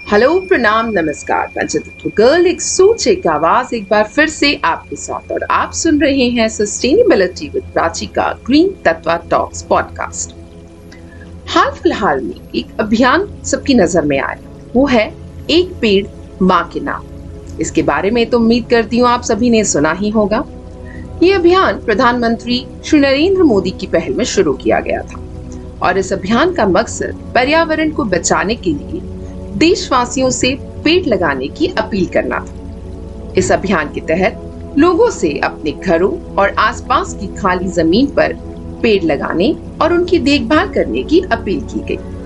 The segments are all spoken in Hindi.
हेलो, प्रणाम, नमस्कार। पंचतत्व गर्ल एक सोच एक आवाज एक बार फिर से आपके साथ, और आप सुन रहे हैं सस्टेनेबिलिटी विद प्राची का ग्रीन तत्व टॉक्स पॉडकास्ट। हाल फिलहाल में एक अभियान सबकी नजर में आया, वो है एक पेड़ माँ के नाम। इसके बारे में तो उम्मीद करती हूँ आप सभी ने सुना ही होगा। ये अभियान प्रधानमंत्री श्री नरेंद्र मोदी की पहल में शुरू किया गया था और इस अभियान का मकसद पर्यावरण को बचाने के लिए देशवासियों से पेड़ लगाने की अपील करना था। इस अभियान के तहत लोगों से अपने घरों और आसपास की खाली जमीन पर पेड़ लगाने और उनकी देखभाल करने की अपील की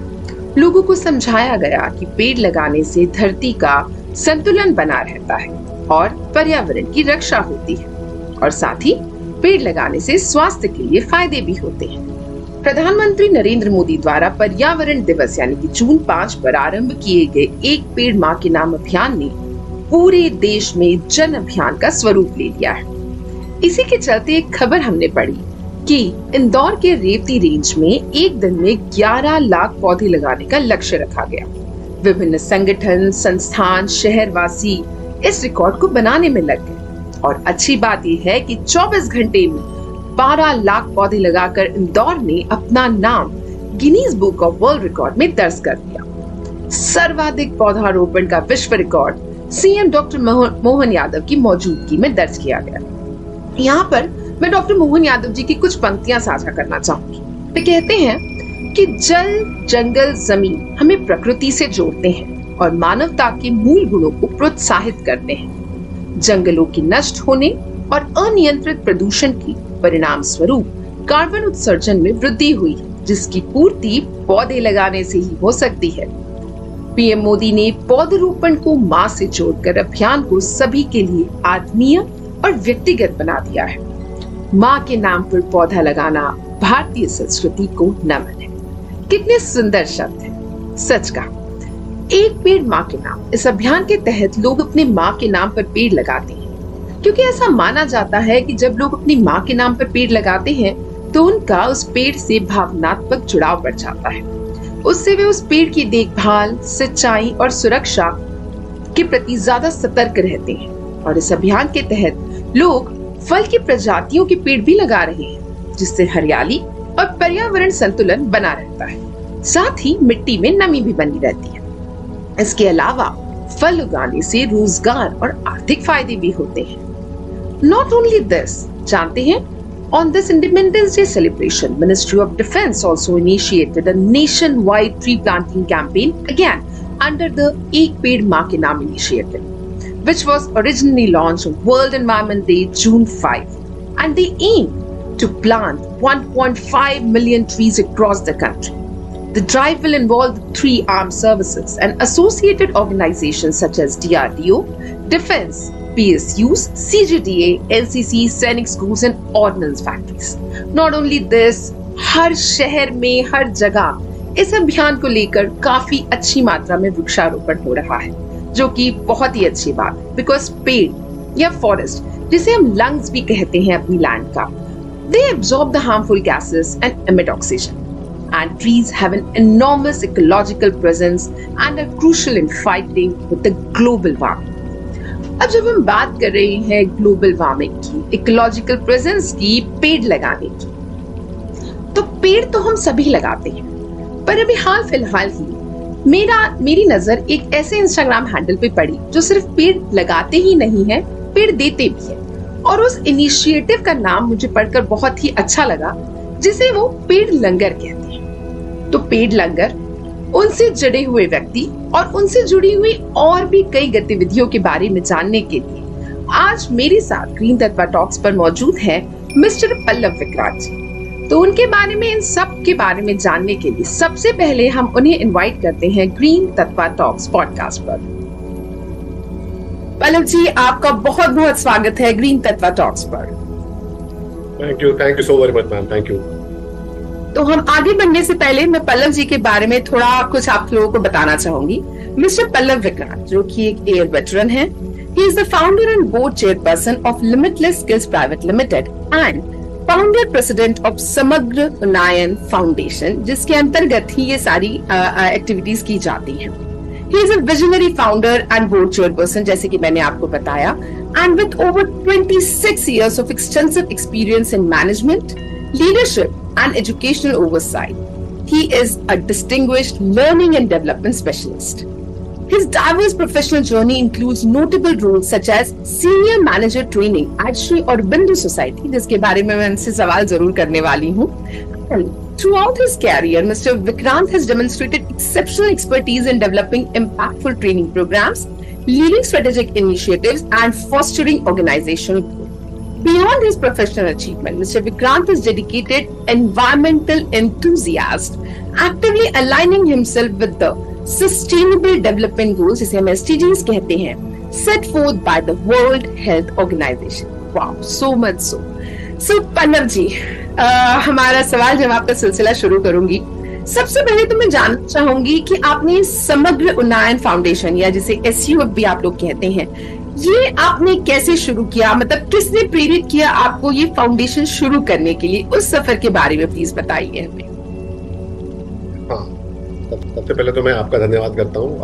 गई। लोगों को समझाया गया कि पेड़ लगाने से धरती का संतुलन बना रहता है और पर्यावरण की रक्षा होती है, और साथ ही पेड़ लगाने से स्वास्थ्य के लिए फायदे भी होते हैं। प्रधानमंत्री नरेंद्र मोदी द्वारा पर्यावरण दिवस यानी कि जून 5 पर आरंभ किए गए एक पेड़ माँ के नाम अभियान ने पूरे देश में जन अभियान का स्वरूप ले लिया है। इसी के चलते एक खबर हमने पढ़ी कि इंदौर के रेवती रेंज में एक दिन में 11 लाख पौधे लगाने का लक्ष्य रखा गया। विभिन्न संगठन, संस्थान, शहरवासी इस रिकॉर्ड को बनाने में लग गए, और अच्छी बात यह है कि 24 घंटे में 12 लाख पौधे लगाकर इंदौर ने अपना नाम Guinness book of world record में दर्ज कर दिया। सर्वाधिक पौधारोपण का विश्व record CM doctor Mohan Yadav की मौजूदगी में दर्ज किया गया। यहाँ पर मैं डॉक्टर मोहन यादव जी की कुछ पंक्तियां साझा करना चाहूंगी। वे कहते हैं कि जल, जंगल, जमीन हमें प्रकृति से जोड़ते हैं और मानवता के मूल गुणों को प्रोत्साहित करते हैं। जंगलों के नष्ट होने और अनियंत्रित प्रदूषण की परिणाम स्वरूप कार्बन उत्सर्जन में वृद्धि हुई, जिसकी पूर्ति पौधे लगाने से ही हो सकती है। पीएम मोदी ने पौधरोपण को मां से जोड़कर अभियान को सभी के लिए आत्मीय और व्यक्तिगत बना दिया है। मां के नाम पर पौधा लगाना भारतीय संस्कृति को नमन है। कितने सुंदर शब्द हैं, सच का। एक पेड़ मां के नाम, इस अभियान के तहत लोग अपने मां के नाम पर पेड़ लगाते हैं, क्योंकि ऐसा माना जाता है कि जब लोग अपनी माँ के नाम पर पेड़ लगाते हैं तो उनका उस पेड़ से भावनात्मक जुड़ाव बढ़ जाता है। उससे वे उस पेड़ की देखभाल, सिंचाई और सुरक्षा के प्रति ज्यादा सतर्क रहते हैं। और इस अभियान के तहत लोग फल की प्रजातियों के पेड़ भी लगा रहे हैं, जिससे हरियाली और पर्यावरण संतुलन बना रहता है। साथ ही मिट्टी में नमी भी बनी रहती है। इसके अलावा फल उगाने से रोजगार और आर्थिक फायदे भी होते हैं। Not only this, जानते हैं, on this Independence Day celebration, Ministry of Defence also initiated a nationwide tree planting campaign, again under the Ek Ped Maa Ke Naam initiative, which was originally launched on World Environment Day, June 5, and they aim to plant 1.5 million trees across the country. The drive will involve three armed services and associated organizations such as DRDO, Defence, PSUs, CGDA, NCC, सैनिक schools and ordnance factories. Not only this, हर शहर में हर जगह इस अभियान को लेकर काफी अच्छी मात्रा में वृक्षारोपण हो रहा है, जो कि बहुत ही अच्छी बात है। बिकॉज पेड़ या फॉरेस्ट, जिसे हम लंग्स भी कहते हैं अपनी लैंड का, they absorb the harmful gases and emit oxygen. And trees have an enormous ecological presence and are crucial in fighting with the global warming. अब जब हम बात कर रहे हैं ग्लोबल वार्मिंग की, इकोलॉजिकल प्रेजेंस की, पेड़ लगाने की, तो पेड़ तो हम सभी लगाते हैं, पर अभी हाल फिलहाल ही मेरी नजर एक ऐसे इंस्टाग्राम हैंडल पे पड़ी जो सिर्फ पेड़ लगाते ही नहीं है, पेड़ देते भी है। और उस इनिशिएटिव का नाम मुझे पढ़कर बहुत ही अच्छा लगा, जिसे वो पेड़ लंगर कहते हैं। तो पेड़ लंगर उनसे जुड़े हुए व्यक्ति और उनसे जुड़ी हुई और भी कई गतिविधियों के बारे में जानने के लिए आज मेरे साथ ग्रीन तत्व टॉक्स पर मौजूद है मिस्टर पल्लव विक्रांत जी। तो उनके बारे में, इन सब के बारे में जानने के लिए सबसे पहले हम उन्हें इनवाइट करते हैं ग्रीन तत्व टॉक्स पॉडकास्ट पर। पल्लव जी, आपका बहुत बहुत स्वागत है ग्रीन तत्व टॉक्स पर। Thank you so very much ma'am, thank you. तो हम आगे बढ़ने से पहले मैं पल्लव जी के बारे में थोड़ा कुछ आप लोगों को बताना चाहूंगी। मिस्टर पल्लव विक्रांत, जो कि एक एयर वेटरन है, he is the founder and board chairperson of limitless skills private limited and founder president of Samagra Unnayan foundation, जिसके अंतर्गत ही ये सारी एक्टिविटीज की जाती हैं। He is a visionary founder and board chairperson, जैसे कि मैंने आपको बताया, and with over 26 years of extensive experience in management, leadership, and educational oversight. He is a distinguished learning and development specialist. His diverse professional journey includes notable roles such as senior manager training at Sri Aurobindo Society, जिसके बारे में मैं इनसे सवाल जरूर करने वाली हूँ. Throughout his career, Mr. Vikrant has demonstrated exceptional expertise in developing impactful training programs, leading strategic initiatives, and fostering organizational growth. Beyond his professional achievement, Mr. Vikrant is dedicated environmental enthusiast, actively aligning himself with the Sustainable Development Goals, जिसे हम SDGs कहते हैं, set forth by the World Health Organization. Wow, so much so. So, पन्नव जी, हमारा सवाल जवाब का सिलसिला शुरू करूंगी. सबसे पहले तो मैं जानना चाहूंगी कि आपने समग्र उन्नयन फाउंडेशन, या जिसे SUF भी आप लोग कहते हैं, ये आपने कैसे शुरू किया? मतलब किसने प्रेरित किया आपको ये फाउंडेशन शुरू करने के लिए? उस सफर के बारे में प्लीज बताइए हमें. हाँ, सबसे पहले तो मैं आपका धन्यवाद करता हूँ.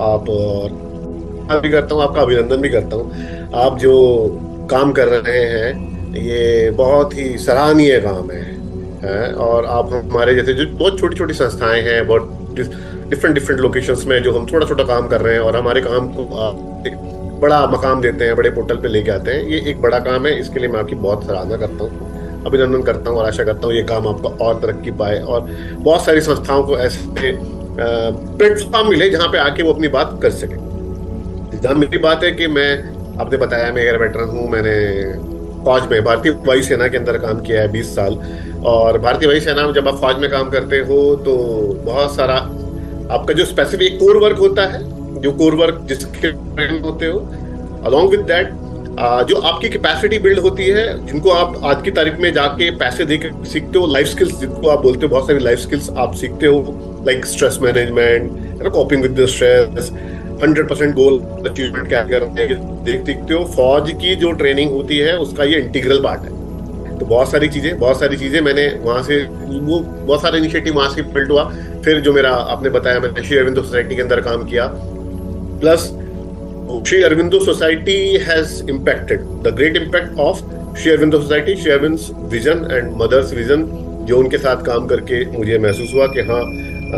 आप भी करता हूँ, आपका अभिनंदन भी करता हूँ. आप जो काम कर रहे हैं ये बहुत ही सराहनीय काम है. और आप हमारे जैसे जो बहुत छोटी छोटी संस्थाएं हैं, बहुत डिफरेंट लोकेशंस में जो हम छोटा छोटा काम कर रहे हैं और हमारे काम को एक बड़ा मकाम देते हैं, बड़े पोर्टल पे लेके आते हैं, ये एक बड़ा काम है. इसके लिए मैं आपकी बहुत सराहना करता हूँ, अभिनंदन करता हूँ और आशा करता हूँ ये काम आपका और तरक्की पाए और बहुत सारी संस्थाओं को ऐसे प्लेटफॉर्म मिले जहाँ पे आके वो अपनी बात कर सके. जहाँ मेरी बात है कि मैं, आपने बताया मैं एयर वेटरन हूँ. मैंने फौज में, भारतीय वायुसेना के अंदर काम किया है 20 साल. और भारतीय वायुसेना में जब आप फौज में काम करते हो तो बहुत सारा आपका जो स्पेसिफिक कोर वर्क होता है, जो कोर वर्क जिसके ट्रेन होते हो, अलॉन्ग विद दैट जो आपकी कैपेसिटी बिल्ड होती है, जिनको आप आज की तारीख में जाके पैसे देकर सीखते हो, लाइफ स्किल्स जिनको आप बोलते हो, बहुत सारी लाइफ स्किल्स आप सीखते हो, like stress management, coping with the stress, 100% goal achievement क्या करते हैं, देख सीखते हो. फौज की जो ट्रेनिंग होती है उसका ये इंटीग्रल पार्ट है. तो बहुत सारी चीजें मैंने वहां से, वो बहुत सारे इनिशिएटिव वहां से बिल्ड हुआ. फिर जो मेरा आपने बताया, मैंने श्री अरविंदो सोसाइटी के अंदर काम किया. Plus Shri Aurobindo society has impacted the great impact of Shri Aurobindo society, Shri Aurobindo's vision and Mother's vision, जो उनके साथ काम करके मुझे महसूस हुआ कि हाँ,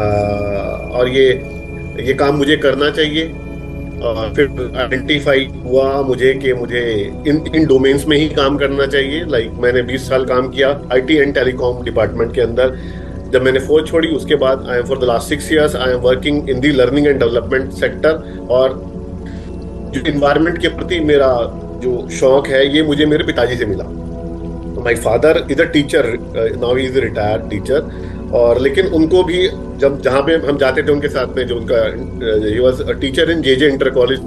और ये काम मुझे करना चाहिए. और फिर आइडेंटिफाई हुआ मुझे कि मुझे इन डोमेन्स में ही काम करना चाहिए. लाइक मैंने 20 साल काम किया IT एंड टेलीकॉम डिपार्टमेंट के अंदर. जब मैंने फौज छोड़ी उसके बाद I am for the last 6 years I am working in the learning and development sector. और जो इन्वायरमेंट के प्रति मेरा जो शौक है ये मुझे मेरे पिताजी से मिला. My father is a teacher, now he is a retired teacher. और लेकिन उनको भी जब जहाँ पे हम जाते थे उनके साथ में, जो उनका he was a teacher in JJ inter college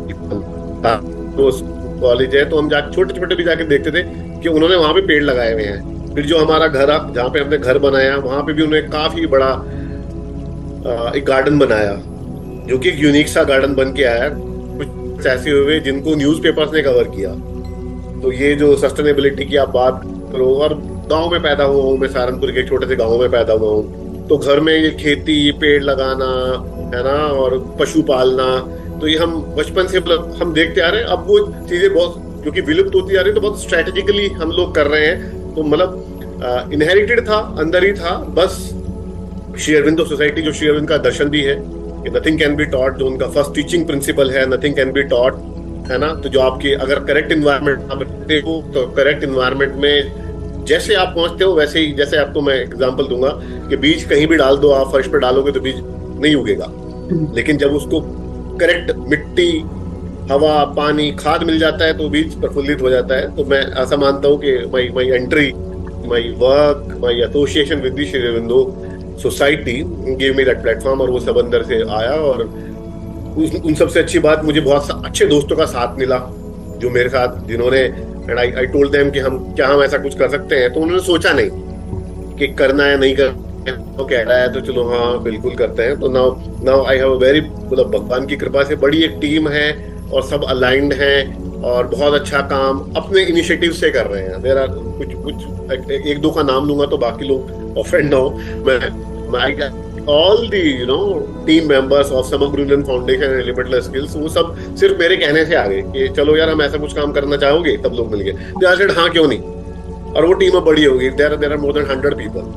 college है, तो हम जाके छोटे छोटे भी जाके देखते थे कि उन्होंने वहाँ पे पेड़ लगाए हुए हैं. फिर जो हमारा घर, जहाँ पे हमने घर बनाया, वहाँ पे भी उन्होंने काफी बड़ा एक गार्डन बनाया, जो कि एक यूनिक सा गार्डन बन के आया. कुछ ऐसे हुए जिनको न्यूज़पेपर्स ने कवर किया. तो ये जो सस्टेनेबिलिटी की आप बात करो, और गांव में पैदा हुआ हूँ मैं, सहारनपुर के छोटे से गांव में पैदा हुआ हूँ, तो घर में ये खेती, पेड़ लगाना है ना, और पशु पालना, तो ये हम बचपन से मतलब हम देखते आ रहे हैं. अब वो चीजें बहुत क्योंकि विलुप्त होती जा रही है, तो बहुत स्ट्रेटेजिकली हम लोग कर रहे हैं. तो मतलब इनहेरिटेड था, अंदर ही था. बस श्री अरविंदो सोसाइटी, जो श्री अरविंद का दर्शन भी है कि नथिंग कैन बी टॉट, जो उनका फर्स्ट टीचिंग प्रिंसिपल है, नथिंग कैन बी टॉट, है ना. तो जो आपकी अगर करेक्ट इन्वायरमेंट आप रखते हो, तो करेक्ट इन्वायरमेंट में जैसे आप पहुंचते हो वैसे ही, जैसे आपको मैं एग्जांपल दूंगा कि बीज कहीं भी डाल दो, आप फर्श पे डालोगे तो बीज नहीं उगेगा. लेकिन जब उसको करेक्ट मिट्टी, हवा, पानी, खाद मिल जाता है तो बीज प्रफुल्लित हो जाता है. तो मैं ऐसा मानता हूँ कि my entry, my work, my association with the Shri Aurobindo society give me that platform, और वो सब अंदर से आया. और उन सबसे अच्छी बात, मुझे बहुत अच्छे दोस्तों का साथ मिला जो मेरे साथ, जिन्होंने, एंड आई टोल्ड देम कि हम ऐसा कुछ कर सकते हैं. तो उन्होंने सोचा नहीं कि करना है नहीं करना, तो कह रहा है तो चलो हाँ बिल्कुल करते हैं. तो now I have a very, मतलब भगवान की कृपा से बड़ी एक टीम है और सब अलाइंड हैं और बहुत अच्छा काम अपने इनिशिएटिव से कर रहे हैं. मेरा कुछ एक दो का नाम लूंगा तो बाकी लोग ऑफेंड ना हो. मैं all the team members of Samagra Unnayan foundation and limitless skills, वो सब सिर्फ मेरे कहने से आ गए कि चलो यार हम ऐसा कुछ काम करना चाहोगे, तब लोग मिल गए। दे आर सेड हाँ क्यों नहीं, और वो टीम अब बड़ी हो गई। There are more than 100 people.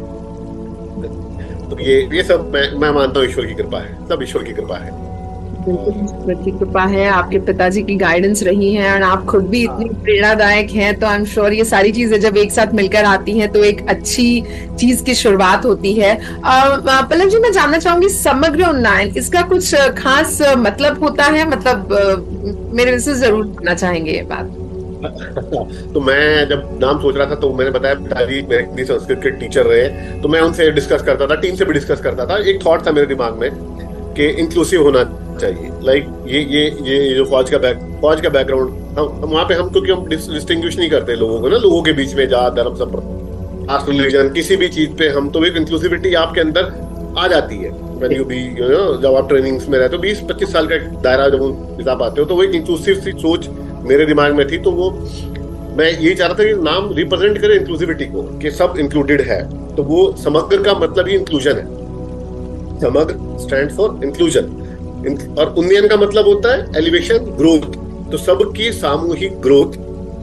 तो ये सब मैं मानता हूँ ईश्वर की कृपा है, सब ईश्वर की कृपा है। बिल्कुल ईश्वर की कृपा है, आपके पिताजी की गाइडेंस रही है और आप खुद भी इतनी प्रेरणादायक हैं, तो आई एम श्योर ये सारी चीजें जब एक साथ मिलकर आती हैं तो एक अच्छी चीज की शुरुआत होती है। पल्लव जी, मैं जानना चाहूंगी समग्र उन्नयन, इसका कुछ खास मतलब होता है? मतलब मेरे से जरूर जानना चाहेंगे ये बात। तो मैं जब नाम सोच रहा था तो मैंने बताया पिताजी मेरे हिंदी संस्कृत के टीचर रहे, तो मैं उनसे डिस्कस करता था, टीम से भी डिस्कस करता था। एक थॉट था मेरे दिमाग में कि इंक्लूसिव होना चाहिए। लाइक ये जो फौज का बैकग्राउंड, वहां पे हम क्योंकि हम डिस्टिंग्विश नहीं करते लोगों को ना, लोगों के बीच में जात धर्म कास्ट रिलीजन किसी भी चीज पे, हम तो एक इंक्लूसिविटी आपके अंदर आ जाती है। व्हेन यू बी जब आप ट्रेनिंग्स में रहते हो 20-25 साल का दायरा जब आप आते हो, तो वो एक इंक्लूसिव सी सोच मेरे दिमाग में थी। तो वो मैं यही चाह रहा था कि नाम रिप्रेजेंट करे इंक्लूसिविटी को, कि सब इंक्लूडेड है। तो वो समग्र का मतलब ही इंक्लूजन है। समग्र स्टैंड फॉर इंक्लूजन, और उन्नयन का मतलब होता है एलिवेशन, ग्रोथ। तो सबकी सामूहिक ग्रोथ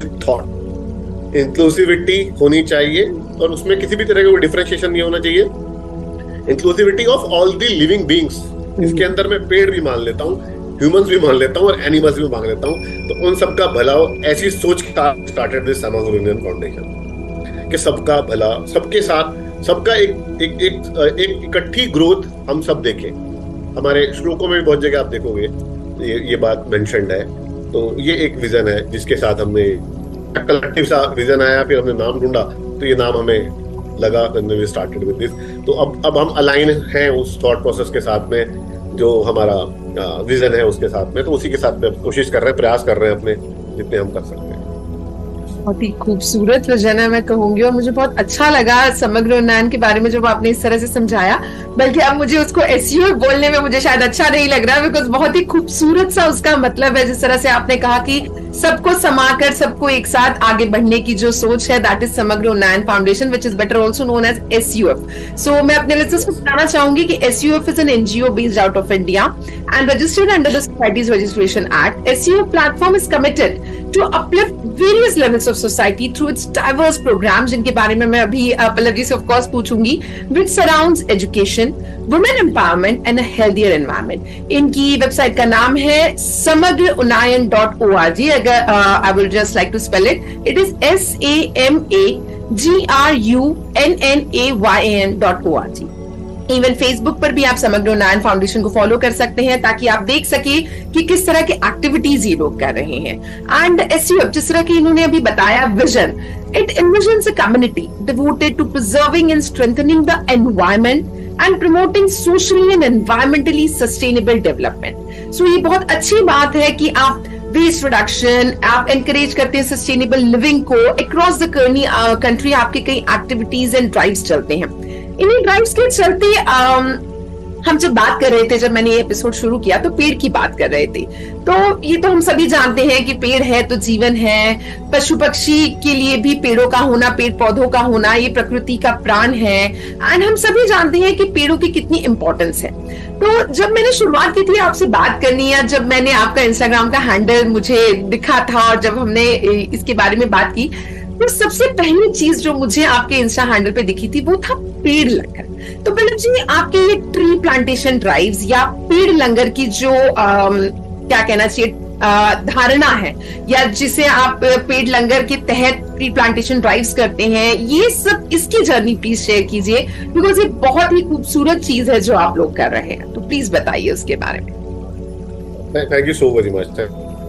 थॉट, इंक्लूसिविटी होनी चाहिए, और उसमें किसी भी तरह का कोई डिफरेंशिएशन नहीं होना चाहिए। Inclusivity of all the living beings, इसके अंदर मैं पेड़ भी मान लेता हूँ, ह्यूमंस भी मान लेता हूँ, और एनिमल्स भी मान लेता हूँ। तो उन सबका भला हो, ऐसी सोच का स्टार्टेड दिस समग्र उन्नयन फाउंडेशन, कि सबका भला, सबके साथ, सबका एक इकट्ठी ग्रोथ हम सब देखें। हमारे श्लोकों में भी बहुत जगह आप देखोगे ये बात मेंशन्ड है। तो ये एक विजन है जिसके साथ हमने कलेक्टिव सा विजन आया, फिर हमने नाम ढूंढा, तो ये नाम हमें लगा, when we started with this। तो अब हम अलाइन हैं उस थॉट प्रोसेस के साथ में, जो हमारा विजन है उसके साथ में। तो उसी के साथ में कोशिश कर रहे हैं, प्रयास कर रहे हैं अपने जितने हम कर सकते हैं। बहुत ही खूबसूरत विजन है मैं कहूंगी, और मुझे बहुत अच्छा लगा समग्र उन्नयन के बारे में जब आपने इस तरह से समझाया। बल्कि अब मुझे उसको एसईओ बोलने में मुझे शायद अच्छा नहीं लग रहा, बिकॉज बहुत ही खूबसूरत सा उसका मतलब है। जिस तरह से आपने कहा कि सबको समाकर, सबको एक साथ आगे बढ़ने की जो सोच है, that is Samagra Unnayan foundation, which is better also known as SUF. So मैं अपने लिसनर्स को बताना चाहूंगी कि SUF is an NGO based out of India and registered under the societies registration act. SUF platform is committed to uplift various levels of society through its diverse programs, जिनके बारे में मैं अभी पल्लव जी से of course पूछूंगी, which surrounds education, women empowerment and a healthier environment। इनकी वेबसाइट का नाम है samagrunnayan.org। अगर I will just like to spell it, it is SAMAGRUNNAYAN.org। Even Facebook पर भी आप समग्र उन्नयन फाउंडेशन को फॉलो कर सकते हैं, ताकि आप देख सके कि किस तरह के एक्टिविटीज ये लोग कर रहे हैं। एंड एसयूएफ, जिस तरह की इन्होंने अभी बताया vision, it envisions a community devoted to preserving and strengthening the environment and promoting socially and environmentally sustainable development। So ये बहुत अच्छी बात है कि आप वेस्ट रिडक्शन, आप एनकरेज करते हैं सस्टेनेबल लिविंग को अक्रॉस द कंट्री। आपके कई एक्टिविटीज एंड ड्राइव्स चलते हैं। इन्हीं ड्राइव्स के चलते हम जब बात कर रहे थे, जब मैंने ये एपिसोड शुरू किया, तो पेड़ की बात कर रहे थे। तो ये तो हम सभी जानते हैं कि पेड़ है तो जीवन है। पशु पक्षी के लिए भी पेड़ों का होना, पेड़ पौधों का होना, ये प्रकृति का प्राण है। एंड हम सभी जानते हैं कि पेड़ों की कितनी इंपॉर्टेंस है। तो जब मैंने शुरुआत की थी आपसे बात करनी, या जब मैंने आपका इंस्टाग्राम का हैंडल मुझे दिखा था और जब हमने इसके बारे में बात की, तो सबसे पहली चीज जो मुझे आपके इंस्टा हैंडल पे दिखी थी वो था पेड़ लंगर। तो पल्लव जी, आपके ये ट्री प्लांटेशन ड्राइव्स या पेड़ लंगर की जो क्या कहना चाहिए धारणा है, या जिसे आप पेड़ लंगर के तहत ट्री प्लांटेशन ड्राइव्स करते हैं, ये सब, इसकी जर्नी प्लीज शेयर कीजिए, बिकॉज ये बहुत ही खूबसूरत चीज है जो आप लोग कर रहे हैं। तो प्लीज बताइए उसके बारे में। Thank you so very much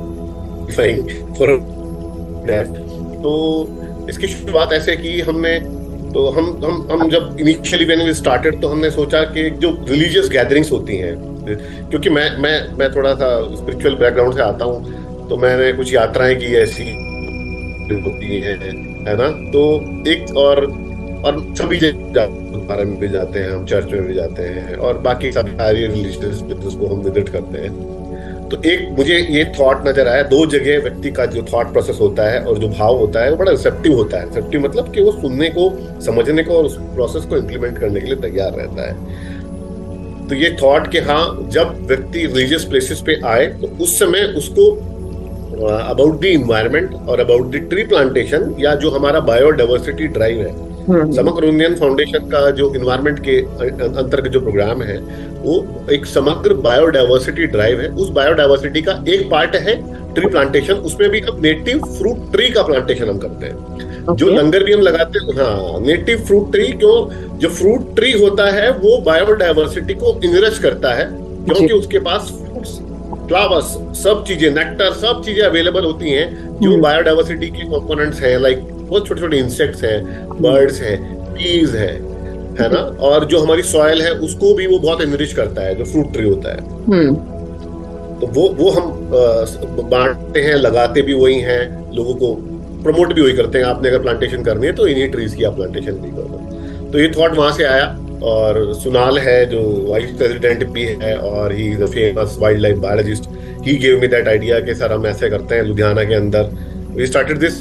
for that. तो इसकी शुरुआत ऐसे की हमने, तो हम जब इनिशियली व्हेन वी स्टार्टेड, तो हमने सोचा कि जो रिलीजियस गैदरिंग्स होती हैं, क्योंकि मैं थोड़ा सा स्पिरिचुअल बैकग्राउंड से आता हूँ, तो मैंने कुछ यात्राएं की ऐसी होती है ना। तो एक और सभी जगह में भी जाते हैं, हम चर्च में भी जाते हैं, और बाकी सारी रिलीजियस प्लेसेस को हम विजिट करते हैं। तो एक मुझे ये थॉट नजर आया, दो जगह व्यक्ति का जो थॉट प्रोसेस होता है और जो भाव होता है वो बड़ा रिसेप्टिव होता है। रिसेप्टिव मतलब कि वो सुनने को, समझने को और उस प्रोसेस को इम्प्लीमेंट करने के लिए तैयार रहता है। तो ये थॉट कि हाँ, जब व्यक्ति रिलीजियस प्लेसेस पे आए तो उस समय उसको अबाउट द इन्वायरमेंट और अबाउट द ट्री प्लांटेशन, या जो हमारा बायोडाइवर्सिटी ड्राइव है, समग्र उन्नयन फाउंडेशन का जो इन्वायरमेंट के अंतर्गत जो प्रोग्राम है वो एक समग्र बायोडाइवर्सिटी ड्राइव है। उस बायोडाइवर्सिटी का एक पार्ट है ट्री प्लांटेशन। उसमें भी हम नेटिव फ्रूट ट्री का प्लांटेशन हम करते हैं। जो लंगर भी हम लगाते हैं, हाँ, नेटिव फ्रूट ट्री। क्यों? जो फ्रूट ट्री होता है वो बायोडाइवर्सिटी को इनरिच करता है, क्योंकि उसके पास फ्रूट्स, फ्लावर्स, सब चीजें, नेक्टर, सब चीजें अवेलेबल होती हैं जो बायोडाइवर्सिटी के कंपोनेंट्स हैं। लाइक बहुत छोटे छोटे इंसेक्ट्स हैं, बर्ड्स हैं, पीज है ना। और जो हमारी सॉइल है उसको भी वो बहुत एनरिच करता है, जो फ्रूट ट्री होता है। तो वो हम बांटते हैं, लगाते भी वही हैं, लोगों को प्रमोट भी वही करते हैं। आपने अगर प्लांटेशन करनी है तो इन्हीं ट्रीज की आप प्लांटेशन भी करो। तो ये थॉट वहां से आया। और सुनाल है जो वाइस प्रेसिडेंट भी है और he is a famous wildlife biologist, he give me that idea कि सर हम ऐसे करते हैं लुधियाना के अंदर। वी स्टार्टेड दिस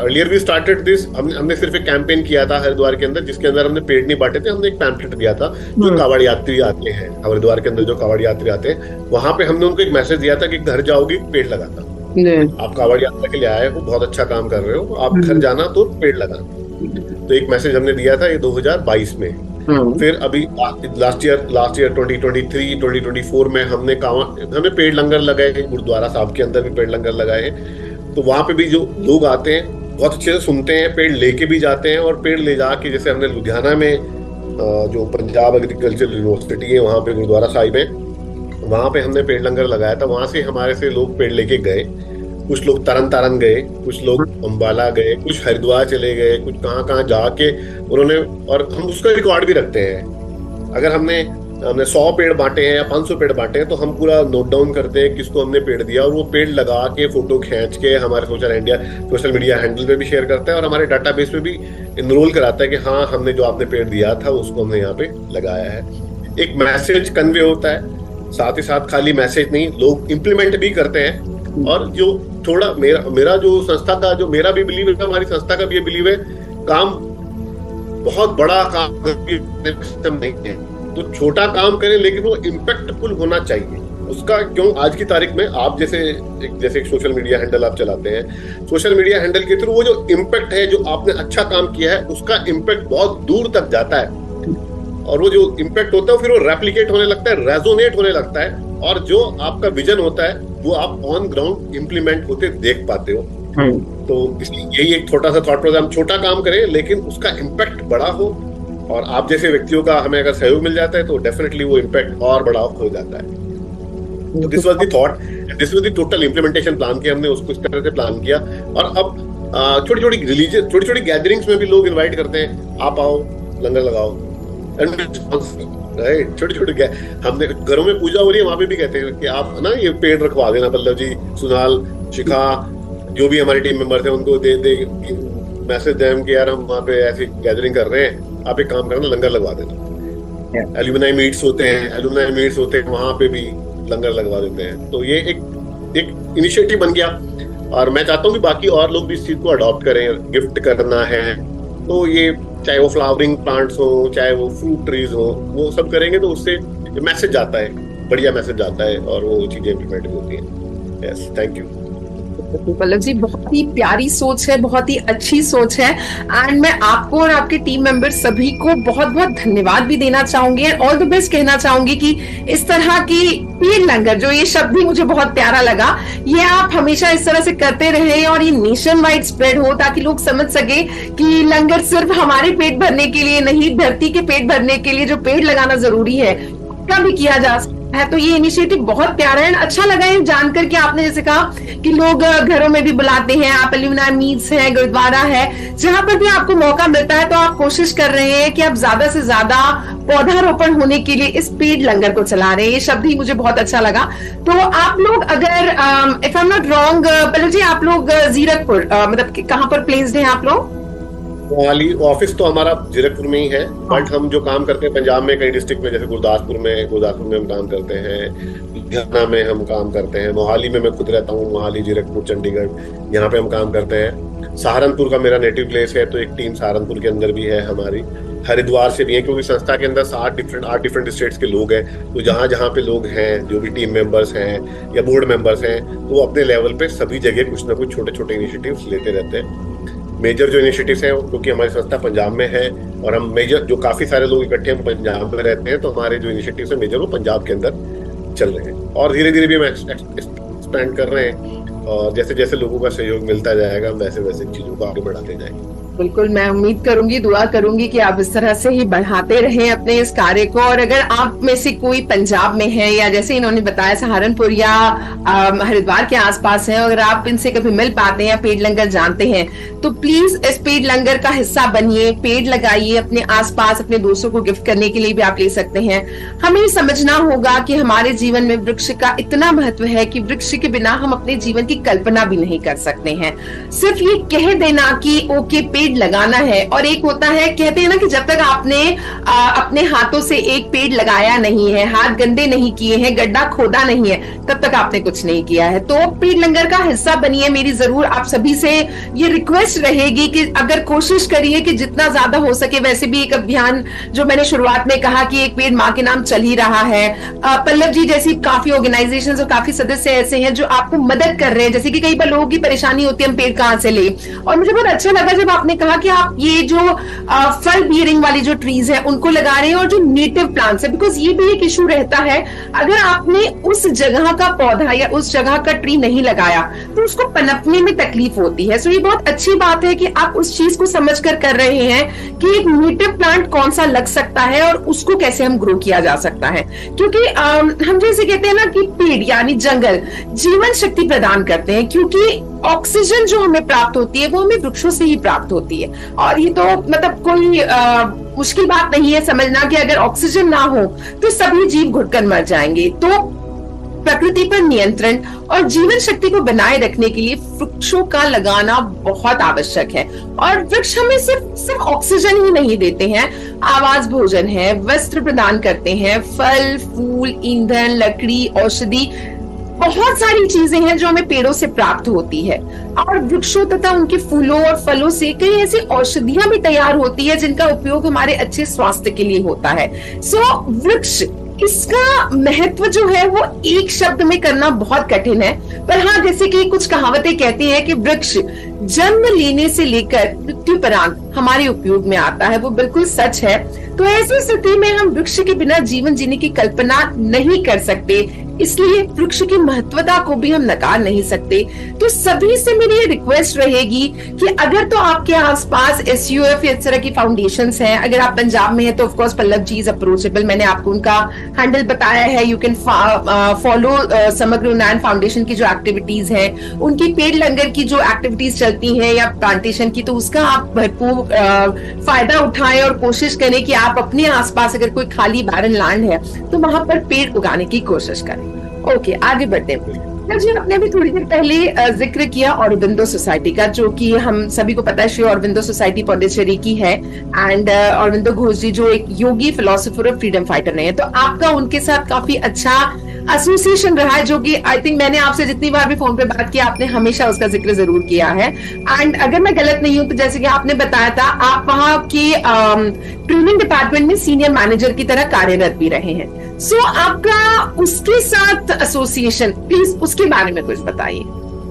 हमने सिर्फ एक कैंपेन किया था हरिद्वार के अंदर, जिसके अंदर हमने पेड़ नहीं बांटे थे, हमने एक पैम्पलेट दिया था। जो कावड़ यात्री आते हैं हरिद्वार के अंदर, जो कावड़ यात्री आते हैं, वहां पे हमने उनको एक मैसेज दिया था कि घर जाओगे पेड़ लगाना। आप कावड़ यात्रा के लिए आए हो, बहुत अच्छा काम कर रहे हो, आप घर जाना तो पेड़ लगाना। तो एक मैसेज हमने दिया था ये 2022 में। फिर अभी लास्ट ईयर 2023 2024 में हमने पेड़ लंगर लगाए, गुरुद्वारा साहब के अंदर भी पेड़ लंगर लगाए। तो वहां पे भी जो लोग आते हैं बहुत अच्छे से सुनते हैं, पेड़ लेके भी जाते हैं। और पेड़ ले जाके, जैसे हमने लुधियाना में जो पंजाब एग्रीकल्चर यूनिवर्सिटी है वहां पे गुरुद्वारा साहिब है, वहां पे हमने पेड़ लंगर लगाया था। वहां से हमारे से लोग पेड़ लेके गए। कुछ लोग तरन तारण गए, कुछ लोग अंबाला गए, कुछ हरिद्वार चले गए, कुछ कहाँ कहाँ जाके उन्होंने, और हम उसका रिकॉर्ड भी रखते हैं। अगर हमने 100 पेड़ बांटे हैं या 500 पेड़ बांटे हैं तो हम पूरा नोट डाउन करते हैं किसको हमने पेड़ दिया, और वो पेड़ लगा के फोटो खींच के हमारे सोशल मीडिया हैंडल पे भी शेयर करता है, और हमारे डाटाबेस में भी इनरोल कराता है कि हाँ, हमने जो आपने पेड़ दिया था उसको हमने यहाँ पे लगाया है। एक मैसेज कन्वे होता है, साथ ही साथ खाली मैसेज नहीं, लोग इम्प्लीमेंट भी करते हैं। और जो थोड़ा मेरा जो संस्था का, जो मेरा भी बिलीव है, हमारी संस्था का भी ये बिलीव है, काम बहुत बड़ा काम नहीं है, तो छोटा काम करें लेकिन वो इम्पैक्टफुल होना चाहिए उसका। क्यों? आज की तारीख में आप जैसे एक सोशल मीडिया हैंडल आप चलाते हैं, सोशल मीडिया हैंडल के थ्रू वो जो इम्पैक्ट है, जो आपने अच्छा काम किया है, उसका इम्पैक्ट बहुत दूर तक जाता है। और वो जो इम्पैक्ट होता है फिर वो रेप्लिकेट होने लगता है, रेजोनेट होने लगता है, और जो आपका विजन होता है वो आप ऑन ग्राउंड इम्प्लीमेंट होते देख पाते हो। तो इसलिए यही एक छोटा सा थॉट प्रोग्राम, छोटा काम करें लेकिन उसका इम्पैक्ट बड़ा हो, और आप जैसे व्यक्तियों का हमें अगर सहयोग मिल जाता है तो डेफिनेटली वो इम्पैक्ट और बड़ा हो जाता है। तो this was the thought, this was the total implementation plan किया हमने, उसको इस तरह से प्लान किया। और अब छोटी छोटी गैदरिंग्स में भी लोग इन्वाइट करते हैं, आप आओ लंगर लगाओ, राइट। छोटे हमने घरों में पूजा हो रही है, वहां पे भी कहते हैं कि आप ना ये पेड़ रखवा देना, पल्लव जी, सुनाल, शिखा, जो भी हमारे टीम मेंबर्स हैं उनको दे मैसेज दें कि यार हम वहाँ पे ऐसी गैदरिंग कर रहे हैं, आप एक काम करना, लंगर लगवा देना। एल्यूमिनाई मीट्स होते हैं वहां पे भी लंगर लगवा देते हैं। तो ये एक इनिशिएटिव बन गया, और मैं चाहता हूँ कि बाकी और लोग भी इस चीज को अडॉप्ट करें। गिफ्ट करना है तो ये, चाहे वो फ्लावरिंग प्लांट्स हो, चाहे वो फ्रूट ट्रीज हो, वो सब करेंगे तो उससे मैसेज जाता है, बढ़िया मैसेज जाता है, और वो चीजें इम्प्लीमेंट होती हैं। Yes, thank you Pallav ji, बहुत ही प्यारी सोच है, बहुत ही अच्छी सोच है। एंड मैं आपको और आपके टीम मेंबर सभी को बहुत बहुत धन्यवाद भी देना चाहूंगी, एंड ऑल द बेस्ट कहना चाहूंगी कि इस तरह की पेड़ लंगर, जो ये शब्द भी मुझे बहुत प्यारा लगा, ये आप हमेशा इस तरह से करते रहे और ये नेशन वाइड स्प्रेड हो, ताकि लोग समझ सके कि लंगर सिर्फ हमारे पेट भरने के लिए नहीं, धरती के पेट भरने के लिए जो पेड़ लगाना जरूरी है उसका भी किया जा सकता है। तो ये इनिशिएटिव बहुत प्यारा है। अच्छा लगा ये जानकर कि आपने जैसे कहा कि लोग घरों में भी बुलाते हैं, आप एल्यूमिनाई मीट्स है, गुरुद्वारा है, जहां पर भी आपको मौका मिलता है तो आप कोशिश कर रहे हैं कि आप ज्यादा से ज्यादा पौधारोपण होने के लिए इस पेड़ लंगर को चला रहे हैं। ये शब्द ही मुझे बहुत अच्छा लगा। तो आप लोग अगर if I am not wrong Pallav ji, आप लोग जीरकपुर मतलब कहाँ पर प्लेस्ड हैं आप लोग? मोहाली ऑफिस तो हमारा जीरकपुर में ही है, बट हम जो काम करते हैं पंजाब में कई डिस्ट्रिक्ट में, जैसे गुरदासपुर में हम काम करते हैं, लुधियाना में हम काम करते हैं, मोहाली में मैं खुद रहता हूँ, मोहाली, जीरकपुर, चंडीगढ़, यहाँ पे हम काम करते हैं। सहारनपुर का मेरा नेटिव प्लेस है, तो एक टीम सहारनपुर के अंदर भी है हमारी। हरिद्वार से भी हैं, क्योंकि संस्था के अंदर 8 डिफरेंट स्टेट्स के लोग हैं। तो जहाँ जहाँ पे लोग हैं, जो भी टीम मेंबर्स हैं या बोर्ड मेंबर्स हैं, तो वो अपने लेवल पे सभी जगह कुछ ना कुछ छोटे छोटे इनिशिएटिव्स लेते रहते हैं। मेजर जो इनिशिएटिव्स हैं, क्योंकि हमारी संस्था पंजाब में है और हम मेजर जो काफी सारे लोग इकट्ठे हम पंजाब में रहते हैं, तो हमारे जो इनिशिएटिव्स हैं मेजर वो पंजाब के अंदर चल रहे हैं। और धीरे धीरे भी हम एक्सपेंड कर रहे हैं, और जैसे जैसे लोगों का सहयोग मिलता जाएगा वैसे वैसे चीजों को आगे बढ़ाते जाएंगे। बिल्कुल, मैं उम्मीद करूंगी, दुआ करूंगी कि आप इस तरह से ही बढ़ाते रहें अपने इस कार्य को। और अगर आप में से कोई पंजाब में है या जैसे इन्होंने बताया सहारनपुर या हरिद्वार के आसपास है, अगर आप इनसे कभी मिल पाते हैं या पेड़ लंगर जानते हैं, तो प्लीज इस पेड़ लंगर का हिस्सा बनिए, पेड़ लगाइए अपने आसपास। अपने दोस्तों को गिफ्ट करने के लिए भी आप ले सकते हैं। हमें समझना होगा कि हमारे जीवन में वृक्ष का इतना महत्व है कि वृक्ष के बिना हम अपने जीवन की कल्पना भी नहीं कर सकते हैं। सिर्फ ये कह देना कि ओके पेड़ लगाना है, और एक होता है, कहते हैं ना कि जब तक आपने अपने हाथों से एक पेड़ लगाया नहीं है, हाथ गंदे नहीं किए हैं, गड्ढा खोदा नहीं है, तब तक आपने कुछ नहीं किया है। तो पेड़ लंगर का हिस्सा बनिए। मेरी जरूर आप सभी से ये रिक्वेस्ट रहेगी कि अगर कोशिश करिए कि जितना ज्यादा हो सके। वैसे भी एक अभियान जो मैंने शुरुआत में कहा कि एक पेड़ माँ के नाम चल ही रहा है। पल्लव जी जैसी काफी ऑर्गेनाइजेशंस और काफी सदस्य ऐसे हैं जो आपको मदद कर रहे हैं। जैसे कि कई बार लोगों की परेशानी होती है हम पेड़ कहाँ से ले, और मुझे बहुत अच्छा लगा जब आपने कहा कि आप ये जो फल बियरिंग वाली जो ट्रीज है उनको लगा रहे हैं, और जो नेटिव प्लांट्स है, बिकॉज ये भी एक इशू रहता है। अगर आपने उस जगह का पौधा या उस जगह का ट्री नहीं लगाया तो उसको पनपने में तकलीफ होती है। सो ये बहुत अच्छी बात है कि आप उस चीज को समझकर कर रहे हैं कि एक नेटिव प्लांट कौन सा लग सकता है और उसको कैसे हम ग्रो किया जा सकता है। क्योंकि हम जैसे कहते हैं ना कि पेड़ यानी जंगल जीवन शक्ति प्रदान करते हैं, क्योंकि ऑक्सीजन जो हमें प्राप्त होती है वो हमें वृक्षों से ही प्राप्त होती है। और ये तो मतलब कोई मुश्किल बात नहीं है समझना कि अगर ऑक्सीजन ना हो तो सभी जीव घुटकर मर जाएंगे। तो प्रकृति पर नियंत्रण और जीवन शक्ति को बनाए रखने के लिए वृक्षों का लगाना बहुत आवश्यक है। और वृक्ष हमें सिर्फ ऑक्सीजन ही नहीं देते हैं, आवास भोजन है, वस्त्र प्रदान करते हैं, फल फूल, ईंधन, लकड़ी, औषधि, बहुत सारी चीजें हैं जो हमें पेड़ों से प्राप्त होती है। और वृक्षों तथा उनके फूलों और फलों से कई ऐसी औषधियां भी तैयार होती है जिनका उपयोग हमारे अच्छे स्वास्थ्य के लिए होता है। सो वृक्ष, इसका महत्व जो है वो एक शब्द में करना बहुत कठिन है, पर हाँ, जैसे कि कुछ कहावतें कहती हैं कि वृक्ष जन्म लेने से लेकर मृत्यु पर्यंत हमारे उपयोग में आता है, वो बिल्कुल सच है। तो ऐसी स्थिति में हम वृक्ष के बिना जीवन जीने की कल्पना नहीं कर सकते, इसलिए वृक्ष की महत्वता को भी हम नकार नहीं सकते। तो सभी से मेरी ये रिक्वेस्ट रहेगी कि अगर तो आपके आसपास SUF इस तरह की फाउंडेशंस हैं, अगर आप पंजाब में हैं तो of course Pallav ji is approachable, मैंने आपको उनका हैंडल बताया है। यू कैन फॉलो समग्र उन्नयन फाउंडेशन की जो एक्टिविटीज हैं, उनकी पेड़ लंगर की जो एक्टिविटीज चलती हैं या प्लांटेशन की, तो उसका आप भरपूर फायदा उठाएं और कोशिश करें कि आप अपने आसपास अगर कोई खाली बारन लैंड है तो वहां पर पेड़ उगाने की कोशिश करें। ओके, आगे बढ़ते हैं। जी, आपने अभी थोड़ी देर पहले जिक्र किया औरबिंदो सोसाइटी का, जो कि हम सभी को पता है श्री औरबिंदो सोसाइटी पौंडीचेरी की है। एंड औरबिंदो घोष जी जो एक योगी, फिलोसोफर और फ्रीडम फाइटर रहे हैं, तो आपका उनके साथ काफी अच्छा एसोसिएशन रहा है, जो कि आई थिंक मैंने आपसे जितनी बार भी फोन पे बात किया आपने हमेशा उसका जिक्र जरूर किया है। एंड अगर मैं गलत नहीं हूं तो जैसे कि आपने बताया था, आप वहां की ट्रेनिंग डिपार्टमेंट में सीनियर मैनेजर की तरह कार्यरत भी रहे हैं। सो आपका उसके साथ एसोसिएशन, प्लीज उसके बारे में कुछ बताइए।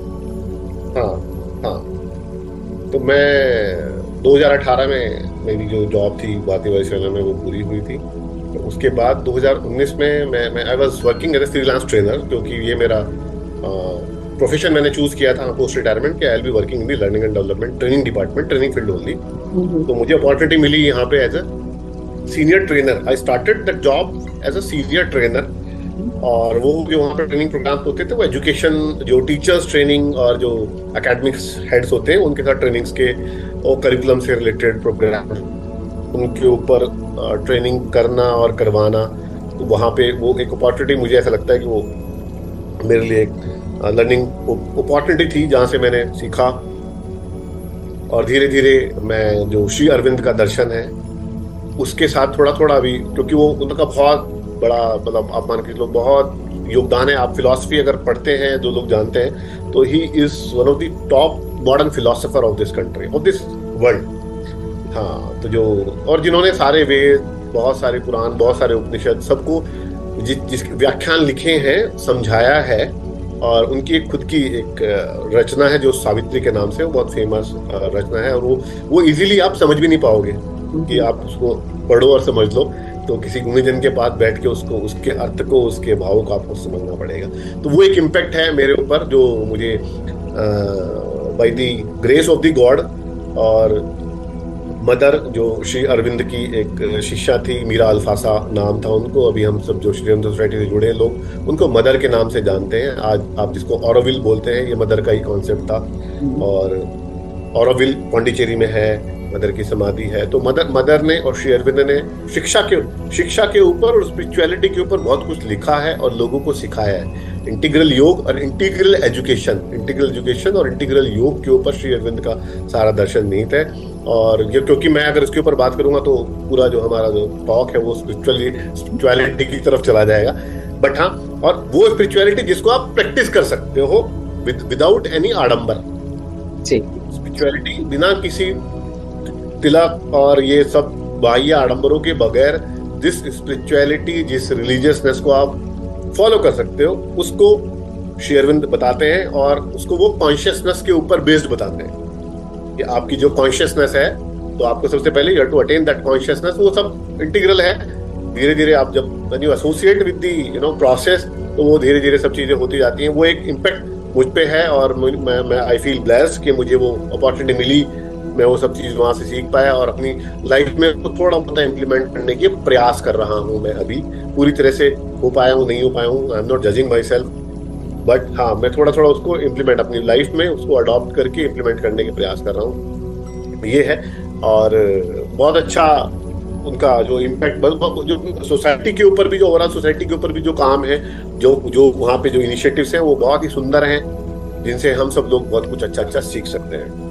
हाँ, तो मैं 2018 में मेरी जो जॉब थी भारतीय वायुसेना में वो पूरी हुई थी। तो उसके बाद 2019 में मैं I was working as a freelance trainer, क्योंकि ये मेरा प्रोफेशन मैंने चूज किया था पोस्ट रिटायरमेंट के। I will be working in the learning and development training department, training field only. तो मुझे अपॉर्चुनिटी मिली यहाँ पे as a senior trainer. I started that job as a senior trainer. और वो जो वहाँ पे ट्रेनिंग प्रोग्राम होते थे वो एजुकेशन, जो टीचर्स ट्रेनिंग और जो एकेडमिक्स हेड्स होते हैं उनके साथ ट्रेनिंग्स के और करिकुलम से रिलेटेड प्रोग्राम, उनके ऊपर ट्रेनिंग करना और करवाना। तो वहाँ पे वो एक अपॉर्चुनिटी, मुझे ऐसा लगता है कि वो मेरे लिए एक लर्निंग अपॉर्चुनिटी थी, जहाँ से मैंने सीखा। और धीरे धीरे मैं जो श्री अरविंद का दर्शन है उसके साथ थोड़ा थोड़ा अभी, क्योंकि वो उनका बहुत बड़ा, मतलब आप मान के चलो बहुत योगदान है। आप फिलॉसफी अगर पढ़ते हैं, जो लोग जानते हैं, तो he is one of the top modern philosopher of this country, of this world. हाँ, तो जो और जिन्होंने सारे वेद, बहुत सारे पुराण, बहुत सारे उपनिषद, सबको जिस व्याख्यान लिखे हैं, समझाया है, और उनकी एक खुद की एक रचना है जो सावित्री के नाम से, वो बहुत फेमस रचना है, और वो इजीली आप समझ भी नहीं पाओगे कि आप उसको पढ़ो और समझ लो, तो किसी गुणीजन के पास बैठ के उसको, उसके अर्थ को, उसके भाव को आपको समझना पड़ेगा। तो वो एक इम्पैक्ट है मेरे ऊपर जो मुझे by the grace of the God, और मदर जो श्री अरविंद की एक शिष्या थी, मीरा अल्फासा नाम था उनको, अभी हम सब जो श्री अरविंद सोसाइटी से जुड़े लोग उनको मदर के नाम से जानते हैं। आज आप जिसको ऑरोविल बोलते हैं, ये मदर का ही कॉन्सेप्ट था, और ऑरोविल पौंडीचेरी में है, मदर की समाधि है। तो मदर ने और श्री अरविंद ने शिक्षा के ऊपर और स्पिरिचुअलिटी के ऊपर बहुत कुछ लिखा है और लोगों को सिखाया है। इंटीग्रल योग और इंटीग्रल एजुकेशन और इंटीग्रल योग के ऊपर श्री अरविंद का सारा दर्शन निहित है। और ये क्योंकि मैं अगर इसके ऊपर बात करूंगा तो पूरा जो हमारा जो टॉक है वो स्पिरिचुअलिटी की तरफ चला जाएगा, बट हाँ, और वो स्पिरिचुअलिटी जिसको आप प्रैक्टिस कर सकते हो विदाउट एनी आडंबर। स्पिरिचुअलिटी बिना किसी तिलक और ये सब बाह्य आडंबरों के बगैर जिस स्पिरिचुअलिटी, जिस रिलीजियसनेस को आप फॉलो कर सकते हो, उसको श्री अरविंद बताते हैं, और उसको वो कॉन्शियसनेस के ऊपर बेस्ड बताते हैं कि आपकी जो कॉन्शियसनेस है, तो आपको सबसे पहले you have to attain that consciousness. वो सब इंटीग्रल है, धीरे धीरे आप जब when you associate with the process, तो वो धीरे धीरे सब चीजें होती जाती हैं। वो एक इम्पैक्ट मुझ पे है, और मैं आई फील ब्लेस्ड कि मुझे वो अपॉर्चुनिटी मिली, मैं वो सब चीज वहां से सीख पाया और अपनी लाइफ में तो थोड़ा बहुत इम्प्लीमेंट करने के प्रयास कर रहा हूँ। मैं अभी पूरी तरह से हो पाया हूँ, नहीं हो पाया हूँ, I am not judging myself, but हाँ, मैं थोड़ा थोड़ा उसको इम्प्लीमेंट अपनी लाइफ में उसको अडॉप्ट करके इम्प्लीमेंट करने के प्रयास कर रहा हूँ, ये है। और बहुत अच्छा उनका जो इम्पैक्ट जो सोसाइटी के ऊपर भी, जो ओवरऑल सोसाइटी के ऊपर भी जो काम है, जो वहाँ पे जो इनिशिएटिव्स हैं, वो बहुत ही सुंदर हैं, जिनसे हम सब लोग बहुत कुछ अच्छा सीख सकते हैं।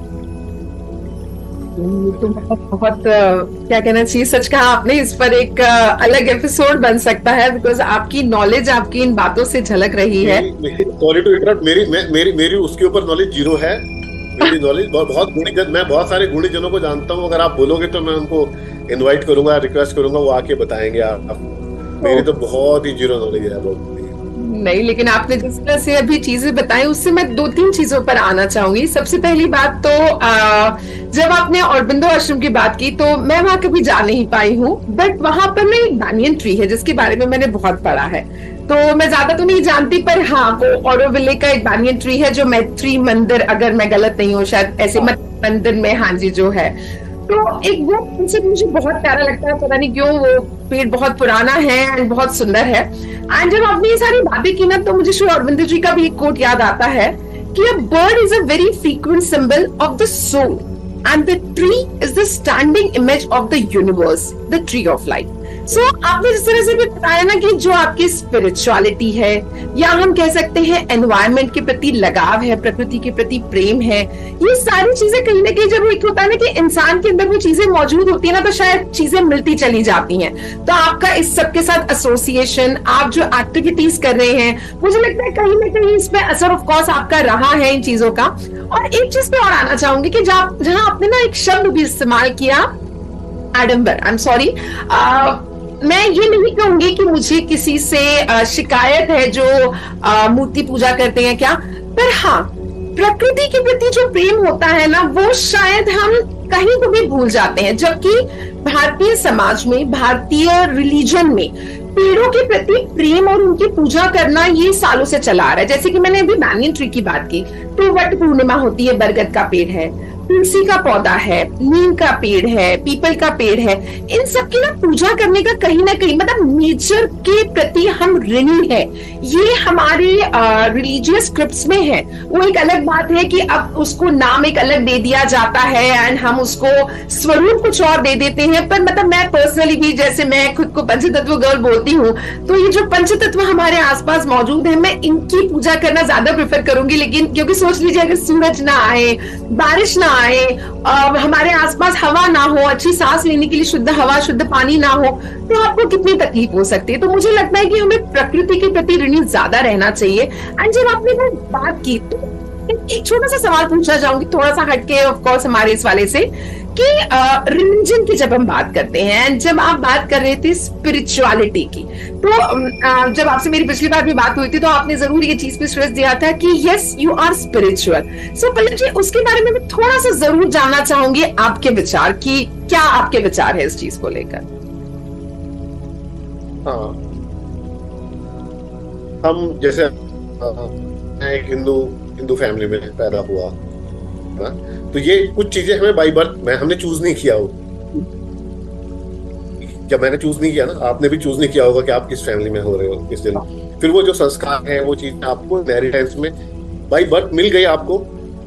तो बहुत क्या कहना चाहिए, सच कहा आपने, इस पर एक अलग एपिसोड बन सकता है, बिकॉज आपकी नॉलेज आपकी इन बातों से झलक रही है। सॉरी टू इंटरप्ट, मेरी उसके ऊपर नॉलेज जीरो है। मेरी नॉलेज बहुत गुणीजन, मैं बहुत सारे गुणीजनों को जानता हूँ, अगर आप बोलोगे तो मैं उनको इनवाइट करूंगा, रिक्वेस्ट करूंगा, वो आके बताएंगे आप। मेरी तो बहुत ही जीरो नॉलेज है बहुत। नहीं, लेकिन आपने जिस तरह से अभी चीजें बताई, उससे मैं 2-3 चीजों पर आना चाहूंगी। सबसे पहली बात तो जब आपने औरबिंदो आश्रम की बात की, तो मैं वहां कभी जा नहीं पाई हूँ, बट वहां पर ना एक banyan ट्री है जिसके बारे में मैंने बहुत पढ़ा है। तो मैं ज्यादा तो नहीं जानती, पर हाँ, वो ऑरोविले का एक banyan ट्री है जो मैत्री मंदिर, अगर मैं गलत नहीं हूँ, शायद ऐसे मंदिर में, हाँ जी, जो है। तो एक वो कॉन्सेप्ट मुझे बहुत प्यारा लगता है, पता नहीं क्यों, वो पेड़ बहुत पुराना है एंड बहुत सुंदर है। एंड जब आपने ये सारी बातें की ना, तो मुझे श्री अरविंद जी का भी एक कोट याद आता है कि a bird is a very frequent symbol of the soul and the tree is the standing image of the universe, the tree of life. So आपने जिस तरह से भी बताया ना कि जो आपकी स्पिरिचुअलिटी है, या हम कह सकते हैं एनवायरनमेंट के प्रति लगाव है, प्रकृति के प्रति प्रेम है, ये सारी चीजें कहीं ना कहीं, जब एक होता है ना कि इंसान के अंदर वो चीजें मौजूद होती है ना, तो शायद चीजें मिलती चली जाती हैं। तो आपका इस सब के साथ एसोसिएशन, आप जो एक्टिविटीज कर रहे हैं, मुझे लगता है कहीं ना कहीं इसमें असर ऑफ कोर्स आपका रहा है इन चीजों का। और एक चीज पे और आना चाहूंगी कि जहां आपने ना एक शब्द भी इस्तेमाल किया, आडंबर, आई एम सॉरी, मैं ये नहीं कहूंगी कि मुझे किसी से शिकायत है जो मूर्ति पूजा करते हैं क्या, पर हाँ, प्रकृति के प्रति जो प्रेम होता है ना, वो शायद हम कहीं को भी भूल जाते हैं। जबकि भारतीय समाज में, भारतीय रिलीजन में पेड़ों के प्रति प्रेम और उनकी पूजा करना ये सालों से चला आ रहा है। जैसे कि मैंने अभी banyan ट्री की बात की, तो वट पूर्णिमा होती है, बरगद का पेड़ है, तुलसी का पौधा है, नीम का पेड़ है, पीपल का पेड़ है, इन सब की ना पूजा करने का कहीं ना कहीं, मतलब नेचर के प्रति हम ऋणी है। ये हमारे रिलीजियस स्क्रिप्ट्स में है। वो एक अलग बात है कि अब उसको नाम एक अलग दे दिया जाता है एंड हम उसको स्वरूप कुछ और दे देते हैं, पर मतलब मैं पर्सनली भी, जैसे मैं खुद को पंचतत्व गर्ल बोलती हूँ, तो ये जो पंचतत्व हमारे आसपास मौजूद है, मैं इनकी पूजा करना ज्यादा प्रेफर करूंगी। लेकिन क्योंकि सोच लीजिए, अगर सूरज ना आए, बारिश ना आए, हमारे आसपास हवा ना हो, अच्छी सांस लेने के लिए शुद्ध हवा, शुद्ध पानी ना हो, तो आपको कितनी तकलीफ हो सकती है। तो मुझे लगता है कि हमें प्रकृति के प्रति ऋणी ज्यादा रहना चाहिए। एंड जब आपने वो बात की, तो एक छोटा सा सवाल पूछना चाहूंगी, थोड़ा सा हटके ऑफ कोर्स हमारे इस वाले से, कि रिलीजन की जब हम बात करते हैं, जब आप बात कर रहे थे स्पिरिचुअलिटी की, तो जब आपसे मेरी पिछली बार भी बात हुई थी तो आपने जरूर ये चीज पे स्ट्रेस दिया था कि yes you are spiritual. So Pallav ji, उसके बारे में मैं थोड़ा सा जरूर जानना चाहूंगी आपके विचार की, क्या आपके विचार है इस चीज को लेकर? हाँ, हम जैसे मैं एक हिंदू फैमिली में पैदा हुआ ना, तो ये कुछ चीजें हमें बाई बर्थ में हमने चूज नहीं किया हो। जब मैंने चूज नहीं किया ना, आपने भी चूज नहीं किया होगा कि आप किस फैमिली में हो रहे हो किस दिन। फिर वो जो संस्कार है, वो चीज आपको इनहेरिटेंस में बाई बर्थ मिल गई आपको,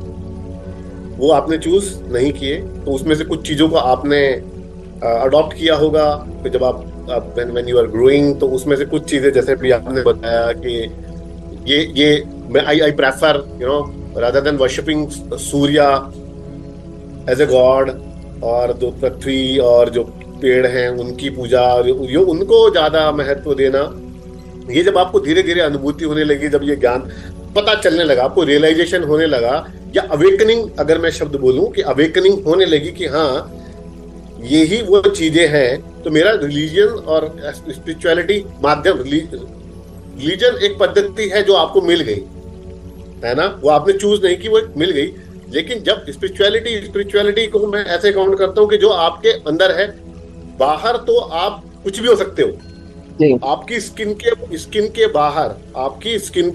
वो आपने चूज नहीं किए। तो उसमें से कुछ चीजों को आपने अडॉप्ट किया होगा। फिर जब आप व्हेन यू आर ग्रोइंग, तो उसमें से कुछ चीजें जैसे भी आपने बताया कि ये मैं I prefer rather than worshipping Surya as a God, और जो पृथ्वी और जो पेड़ हैं उनकी पूजा, यो उनको ज्यादा महत्व देना, ये जब आपको धीरे धीरे अनुभूति होने लगी, जब ये ज्ञान पता चलने लगा, आपको रियलाइजेशन होने लगा, या अवेकनिंग अगर मैं शब्द बोलूं कि अवेकनिंग होने लगी कि हाँ यही वो चीजें हैं, तो मेरा रिलीजन और स्पिरिचुअलिटी माध्यम, रिलीजन एक पद्धति है जो आपको मिल गई है ना, वो आपने चूज नहीं की, वो मिल गई। लेकिन जब स्पिरिचुअलिटी को मैं ऐसे काउंट करता हूँ कि जो आपके अंदर है, बाहर तो आप कुछ भी हो सकते हो। आपकी स्किन के बाहर, आपकी स्किन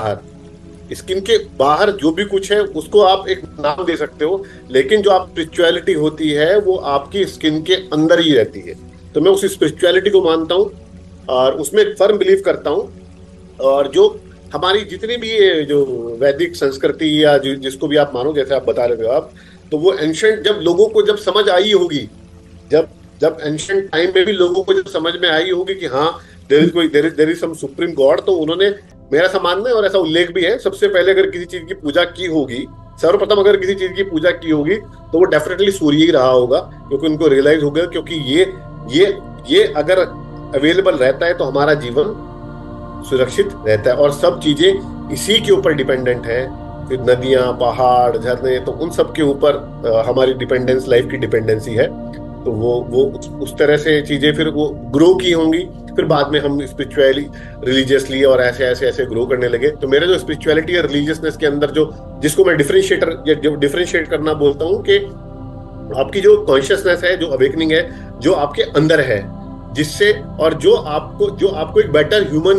के बाहर जो भी कुछ है उसको आप एक नाम दे सकते हो, लेकिन जो आप स्पिरिचुअलिटी होती है वो आपकी स्किन के अंदर ही रहती है। तो मैं उस स्पिरिचुअलिटी को मानता हूँ और उसमें फर्म बिलीव करता हूँ। और जो हमारी जितनी भी ये जो वैदिक संस्कृति या जिसको भी आप मानो, जैसे आप बता रहे हो आप, तो वो एंशिएंट जब लोगों को जब समझ आई होगी, जब एंशिएंट टाइम में भी लोगों को जब समझ में आई होगी कि हाँ there is some supreme God, तो उन्होंने, मेरा ऐसा मानना है और ऐसा उल्लेख भी है, सबसे पहले अगर किसी चीज की पूजा की होगी, सर्वप्रथम अगर किसी चीज की पूजा की होगी तो वो डेफिनेटली सूर्य ही रहा होगा, क्योंकि उनको रियलाइज हो गया क्योंकि ये अगर अवेलेबल रहता है तो हमारा जीवन सुरक्षित रहता है, और सब चीजें इसी के ऊपर डिपेंडेंट है। फिर नदियां, पहाड़, झरने, तो उन सब के ऊपर हमारी डिपेंडेंस, लाइफ की डिपेंडेंसी है। तो वो उस तरह से चीजें फिर वो ग्रो की होंगी। फिर बाद में हम स्पिरिचुअली, रिलीजियसली और ऐसे ग्रो करने लगे। तो मेरे जो स्पिरिचुअलिटी और रिलीजियसनेस के अंदर जिसको मैं डिफरेंशिएट करना बोलता हूँ कि आपकी जो कॉन्शियसनेस है, जो अवेकनिंग है, जो आपके अंदर है, जिससे, और जो आपको एक better human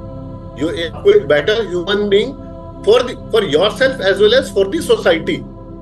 being for yourself as well as for the society,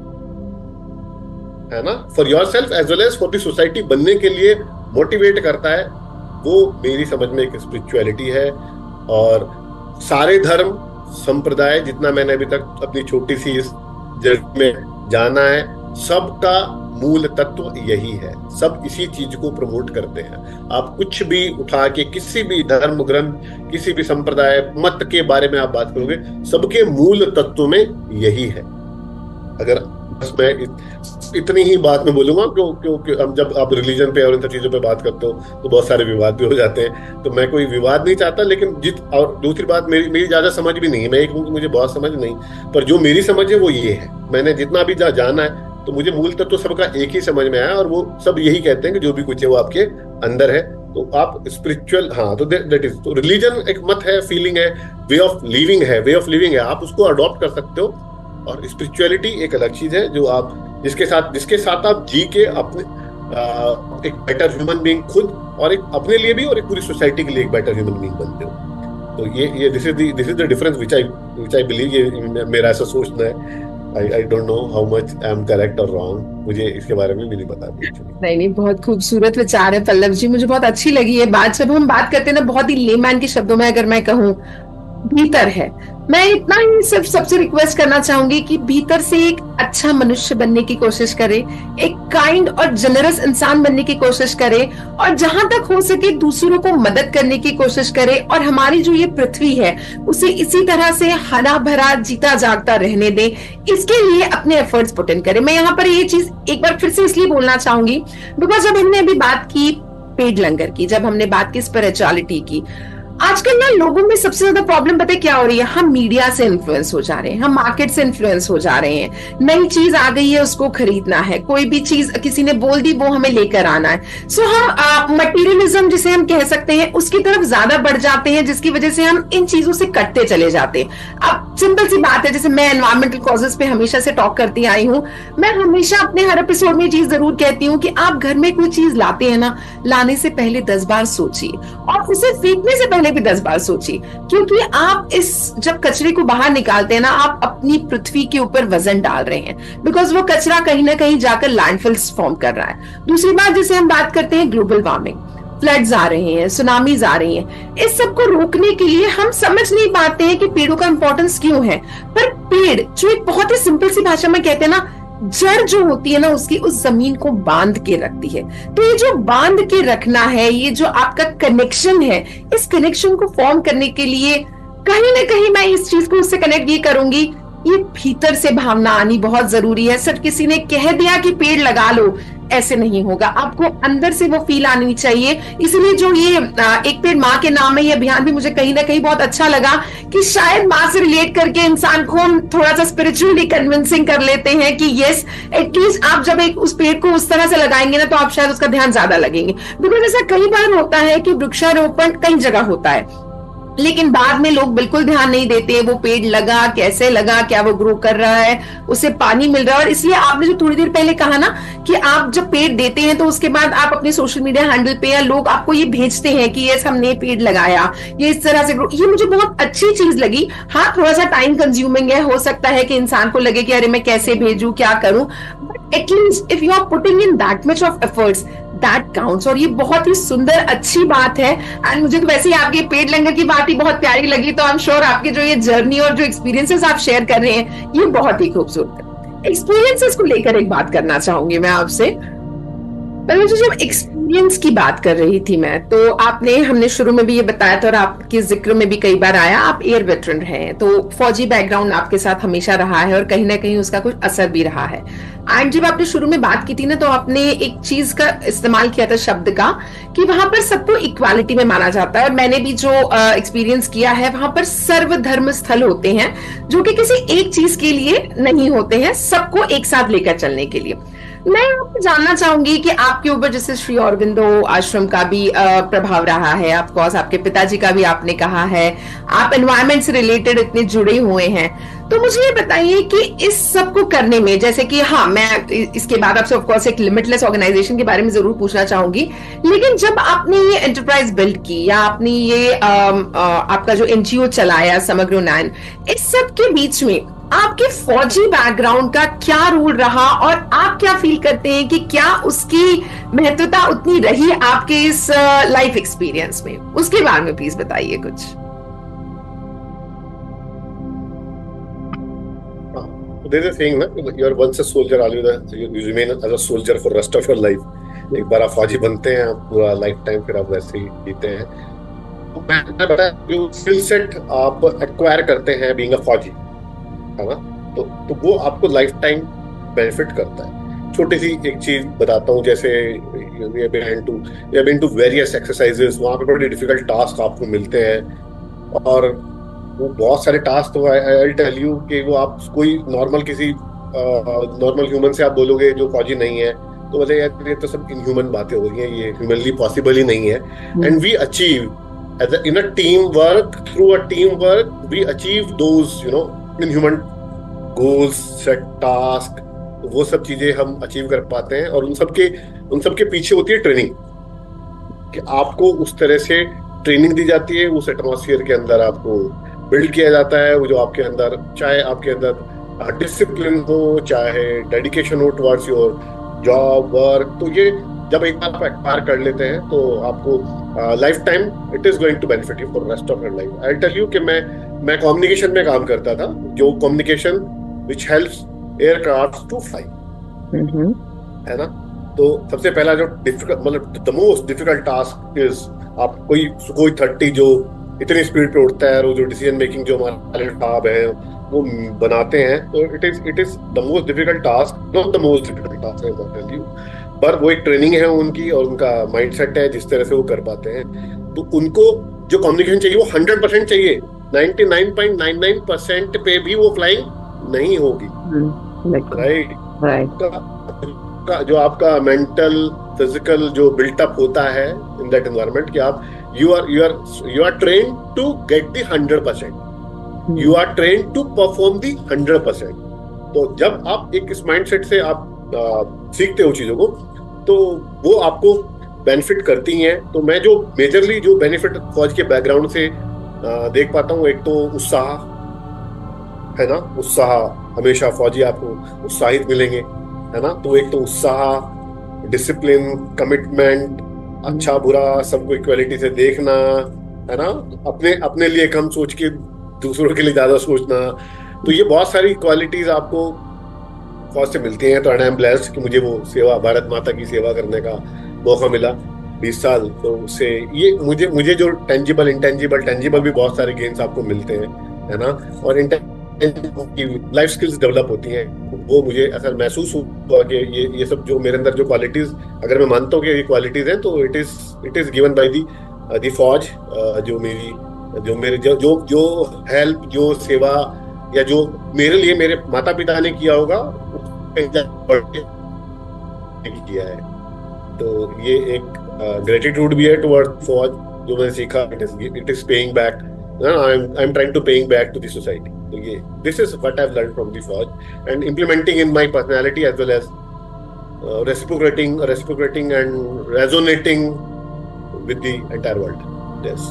है ना, for yourself as well as for the society बनने के लिए मोटिवेट करता है। वो मेरी समझ में एक स्पिरिचुअलिटी है। और सारे धर्म संप्रदाय, जितना मैंने अभी तक अपनी छोटी सी इस जर्नी में जाना है, सबका मूल तत्व यही है। सब इसी चीज को प्रमोट करते हैं। आप कुछ भी उठा के किसी भी धर्म ग्रंथ, किसी भी संप्रदाय, मत के बारे में आप बात करोगे, सबके मूल तत्व में यही है। अगर बस मैं इतनी ही बात में बोलूंगा, क्योंकि हम जब आप रिलीजन पे और इन सब चीजों पे बात करते हो तो बहुत सारे विवाद भी हो जाते हैं, तो मैं कोई विवाद नहीं चाहता। लेकिन और दूसरी बात, मेरी ज्यादा समझ भी नहीं है, मैं एक हूँ कि मुझे बहुत समझ नहीं, पर जो मेरी समझ है वो ये है। मैंने जितना भी जाना है, तो मुझे मूल तत्व सबका एक ही समझ में आया, और वो सब यही कहते हैं कि जो भी कुछ है वो आपके अंदर है। तो आप स्पिरिचुअल, हाँ, तो दैट इज, तो रिलीजन एक मत है, फीलिंग है, वे ऑफ लिविंग है, आप उसको अडॉप्ट कर सकते हो। और स्पिरिचुअलिटी एक अलग चीज है जो आप जिसके साथ आप जी के अपने एक बेटर ह्यूमन बीइंग खुद, और एक अपने लिए भी और एक पूरी सोसाइटी के लिए एक बेटर ह्यूमन बीइंग बनते हो। तो ये this is the difference which I believe. ये मेरा ऐसा सोचना है। I don't know how much I am correct or wrong. मुझे इसके बारे में भी नहीं पता। नहीं, बहुत खूबसूरत विचार है पल्लव जी, मुझे बहुत अच्छी लगी ये बात। जब हम बात करते हैं ना, बहुत ही लेमैन के शब्दों में अगर मैं कहूँ, भीतर है। मैं इतना ही सिर्फ सबसे रिक्वेस्ट करना चाहूंगी कि भीतर से एक अच्छा मनुष्य बनने की कोशिश करे, एक काइंड और जनरस इंसान बनने की कोशिश करे, और जहां तक हो सके दूसरों को मदद करने की कोशिश करे, और हमारी जो ये पृथ्वी है उसे इसी तरह से हरा भरा, जीता जागता रहने दे। इसके लिए अपने एफर्ट्स पुट इन करें। मैं यहाँ पर ये चीज एक बार फिर से इसलिए बोलना चाहूंगी बिकॉज जब हमने अभी बात की पेड़ लंगर की, जब हमने बात की स्पिरिचुअलिटी की, आजकल ना लोगों में सबसे ज्यादा प्रॉब्लम पता है क्या हो रही है? हम मीडिया से इन्फ्लुएंस हो जा रहे हैं, हम मार्केट से इन्फ्लुएंस हो जा रहे हैं। नई चीज आ गई है, उसको खरीदना है, कोई भी चीज किसी ने बोल दी वो हमें लेकर आना है। सो हम मटीरियलिज्म जिसे हम कह सकते हैं उसकी तरफ ज्यादा बढ़ जाते हैं, जिसकी वजह से हम इन चीजों से कटते चले जाते हैं। अब सिंपल सी बात है, जैसे मैं एनवायरमेंटल कॉजेस पे हमेशा से टॉक करती आई हूँ, मैं हमेशा अपने हर एपिसोड में ये चीज जरूर कहती हूँ कि आप घर में कोई चीज लाते हैं ना, लाने से पहले 10 बार सोचिए और उसे फेंकने से पहले भी 10 बार सोचिए, क्योंकि आप इस जब कचरे को बाहर निकालते हैं ना, आप अपनी पृथ्वी के ऊपर वजन डाल रहे हैं, बिकॉज वो कचरा कहीं ना कहीं जाकर लैंडफिल्स फॉर्म कर रहा है। दूसरी बात जैसे हम बात करते हैं ग्लोबल वार्मिंग, फ्लड्स आ रहे हैं, सुनामीज आ रही हैं, इस सब को रोकने के लिए हम समझ नहीं पाते हैं कि पेड़ों का इंपॉर्टेंस क्यों है। पर पेड़ जो एक बहुत ही सिंपल सी भाषा में कहते हैं ना, जड़ जो होती है ना उसकी, उस जमीन को बांध के रखती है। तो ये जो बांध के रखना है, ये जो आपका कनेक्शन है, इस कनेक्शन को फॉर्म करने के लिए कहीं ना कहीं मैं इस चीज को उससे कनेक्ट ये करूंगी, ये भीतर से भावना आनी बहुत जरूरी है। सिर्फ किसी ने कह दिया कि पेड़ लगा लो, ऐसे नहीं होगा, आपको अंदर से वो फील आनी चाहिए। इसलिए जो ये एक पेड़ माँ के नाम है, ये अभियान भी मुझे कहीं ना कहीं बहुत अच्छा लगा कि शायद माँ से रिलेट करके इंसान को हम थोड़ा सा स्पिरिचुअली कन्विंसिंग कर लेते हैं कि यस, एटलीस्ट आप जब एक उस पेड़ को उस तरह से लगाएंगे ना, तो आप शायद उसका ध्यान ज्यादा लगेंगे। बिकॉज ऐसा कई बार होता है कि वृक्षारोपण कई जगह होता है, लेकिन बाद में लोग बिल्कुल ध्यान नहीं देते, वो पेड़ लगा कैसे लगा, क्या वो ग्रो कर रहा है, उसे पानी मिल रहा है। और इसलिए आपने जो थोड़ी देर पहले कहा ना कि आप जब पेड़ देते हैं तो उसके बाद आप अपने सोशल मीडिया हैंडल पे या लोग आपको ये भेजते हैं कि यस हमने पेड़ लगाया, ये इस तरह से ग्रो, ये मुझे बहुत अच्छी चीज लगी। हाँ, थोड़ा सा टाइम कंज्यूमिंग है, हो सकता है कि इंसान को लगे कि अरे मैं कैसे भेजूं, क्या करूं, but at least if you are putting in that much of efforts, that counts. और ये बहुत ही सुंदर अच्छी बात है। एंड मुझे तो वैसे ही आपके पेड़ लंगर की बात ही बहुत प्यारी लगी, तो आई एम श्योर आपकी जो ये जर्नी और जो एक्सपीरियंसेस आप शेयर कर रहे हैं ये बहुत ही खूबसूरत है। एक्सपीरियंसेस को लेकर एक बात करना चाहूंगी मैं आपसे। पर मुझे जब एक्सपीरियंस की बात कर रही थी मैं, तो हमने शुरू में भी ये बताया था और आपके जिक्र में भी कई बार आया, आप एयर वेटरन हैं, तो फौजी बैकग्राउंड आपके साथ हमेशा रहा है और कहीं ना कहीं उसका कुछ असर भी रहा है। एंड जब आपने शुरू में बात की थी ना, तो आपने एक चीज का इस्तेमाल किया था, शब्द का, कि वहां पर सबको इक्वालिटी में माना जाता है। और मैंने भी जो एक्सपीरियंस किया है, वहां पर सर्वधर्म स्थल होते हैं जो कि किसी एक चीज के लिए नहीं होते हैं, सबको एक साथ लेकर चलने के लिए। मैं आपको जानना चाहूंगी कि आपके ऊपर जैसे श्री अरबिंदो आश्रम का भी प्रभाव रहा है, ऑफकोर्स आपके पिताजी का भी आपने कहा है, आप एनवायरमेंट से रिलेटेड इतने जुड़े हुए हैं, तो मुझे ये बताइए कि इस सब को करने में, जैसे कि हाँ, मैं इसके बाद आपसे ऑफकोर्स एक लिमिटलेस ऑर्गेनाइजेशन के बारे में जरूर पूछना चाहूंगी, लेकिन जब आपने ये एंटरप्राइज बिल्ड की या आपने ये आपका जो एनजीओ चलाया समग्र उन्नयन, इस सब के बीच में आपके फौजी बैकग्राउंड का क्या रोल रहा और आप क्या फील करते हैं कि क्या उसकी महत्वता उतनी रही आपके इस लाइफ एक्सपीरियंस में? उसके बारे में प्लीज बताइए कुछ। There is a saying, ना, you are once a soldier, you remain as a soldier for rest of your life. एक बार आप फौजी बनते हैं, आप पूरा लाइफ टाइम फिर आप वैसे ही जीते हैं। तो मैंने बताया जो स्किल सेट आप एक्वायर करते हैं बीइंग अ फौजी, है ना, तो वो आपको लाइफ टाइम बेनिफिट करता है। छोटी सी एक चीज बताता हूँ, जैसे we have been to various exercises, वहाँ पे बड़े डिफिकल्ट टास्क आपको मिलते हैं, और वो बहुत सारे टास्क, तो आई टेल यू कि वो आप कोई नॉर्मल ह्यूमन से आप बोलोगे जो फौजी नहीं है, तो बोले यार ये तो सब इनह्यूमन बातें हो रही हैं, ये ह्यूमनली पॉसिबल ही नहीं है। And we achieve in a team work, through a team work we achieve those inhuman goals, set task, वो सब चीजें हम अचीव कर पाते हैं। और उन सबके पीछे होती है ट्रेनिंग, कि आपको उस तरह से ट्रेनिंग दी जाती है, उस एटमॉस्फेयर के अंदर आपको बिल्ड किया जाता है। वो जो आपके अंदर, चाहे आपके अंदर डिसिप्लिन हो, चाहे डेडिकेशन हो टुवर्ड्स योर जॉब वर्क, तो ये जब एक बार आप एक्वायर कर लेते हैं तो आपको life time it is going to benefit you for rest of your life. I tell you कि मैं कम्युनिकेशन में काम करता था, जो communication which helps aircraft to fly, है ना। तो सबसे पहला जो डिफिकल्ट, मतलब the most difficult task is, आप कोई सुखोई 30 जो इतनी स्पीड पे उड़ता है, और जो डिसीजन मेकिंग जो हमारे पायलट साहब हैं वो बनाते हैं, तो it is the most difficult task, not the most difficult task I tell you, पर वो एक ट्रेनिंग है उनकी और उनका माइंडसेट है जिस तरह से वो कर पाते हैं। तो उनको जो कम्युनिकेशन चाहिए वो 100% चाहिए, 99.99% पे भी वो फ्लाइंग नहीं होगी, राइट। जो आपका मेंटल फिजिकल जो बिल्टअप होता है इन दैट एनवायरमेंट कि आप you are train to get the 100%, you are train to perform the 100%। तो जब आप एक इस माइंडसेट से आप सीखते हो चीजों को तो वो आपको बेनिफिट करती हैं। तो मैं जो मेजरली जो बेनिफिट फौज के बैकग्राउंड से देख पाता हूँ, एक तो उत्साह है ना, उत्साह हमेशा फौजी आपको उत्साहित मिलेंगे, है ना। तो एक तो उत्साह, डिसिप्लिन, कमिटमेंट, अच्छा बुरा सबको इक्वालिटी से देखना, है ना, अपने लिए कम सोच के दूसरों के लिए ज्यादा सोचना। तो ये बहुत सारी क्वालिटीज आपको फौज से मिलती हैं। तो आई एम ब्लेस्ड कि मुझे वो सेवा, भारत माता की सेवा करने का मौका मिला 20 साल। तो उससे ये मुझे जो टेंजिबल, इंटेंजिबल, टेंजिबल भी बहुत सारे गेन्स आपको मिलते हैं, है ना, और लाइफ स्किल्स डेवलप होती हैं। वो मुझे ऐसा महसूस हुआ कि ये सब जो मेरे अंदर जो क्वालिटीज, अगर मैं मानता हूँ कि ये क्वालिटीज हैं, तो it is given by the फौज। जो हेल्प, जो सेवा, या जो मेरे लिए मेरे माता पिता ने किया होगा किया है। तो ये एक ग्रेटिट्यूड भी है टुवर्ड फौज जो मैंने सीखा। It is paying back, I am trying to paying back to the society. तो ये this is what I have learned from the फौज and implementing in my personality as well as reciprocating and resonating with the entire world. Yes.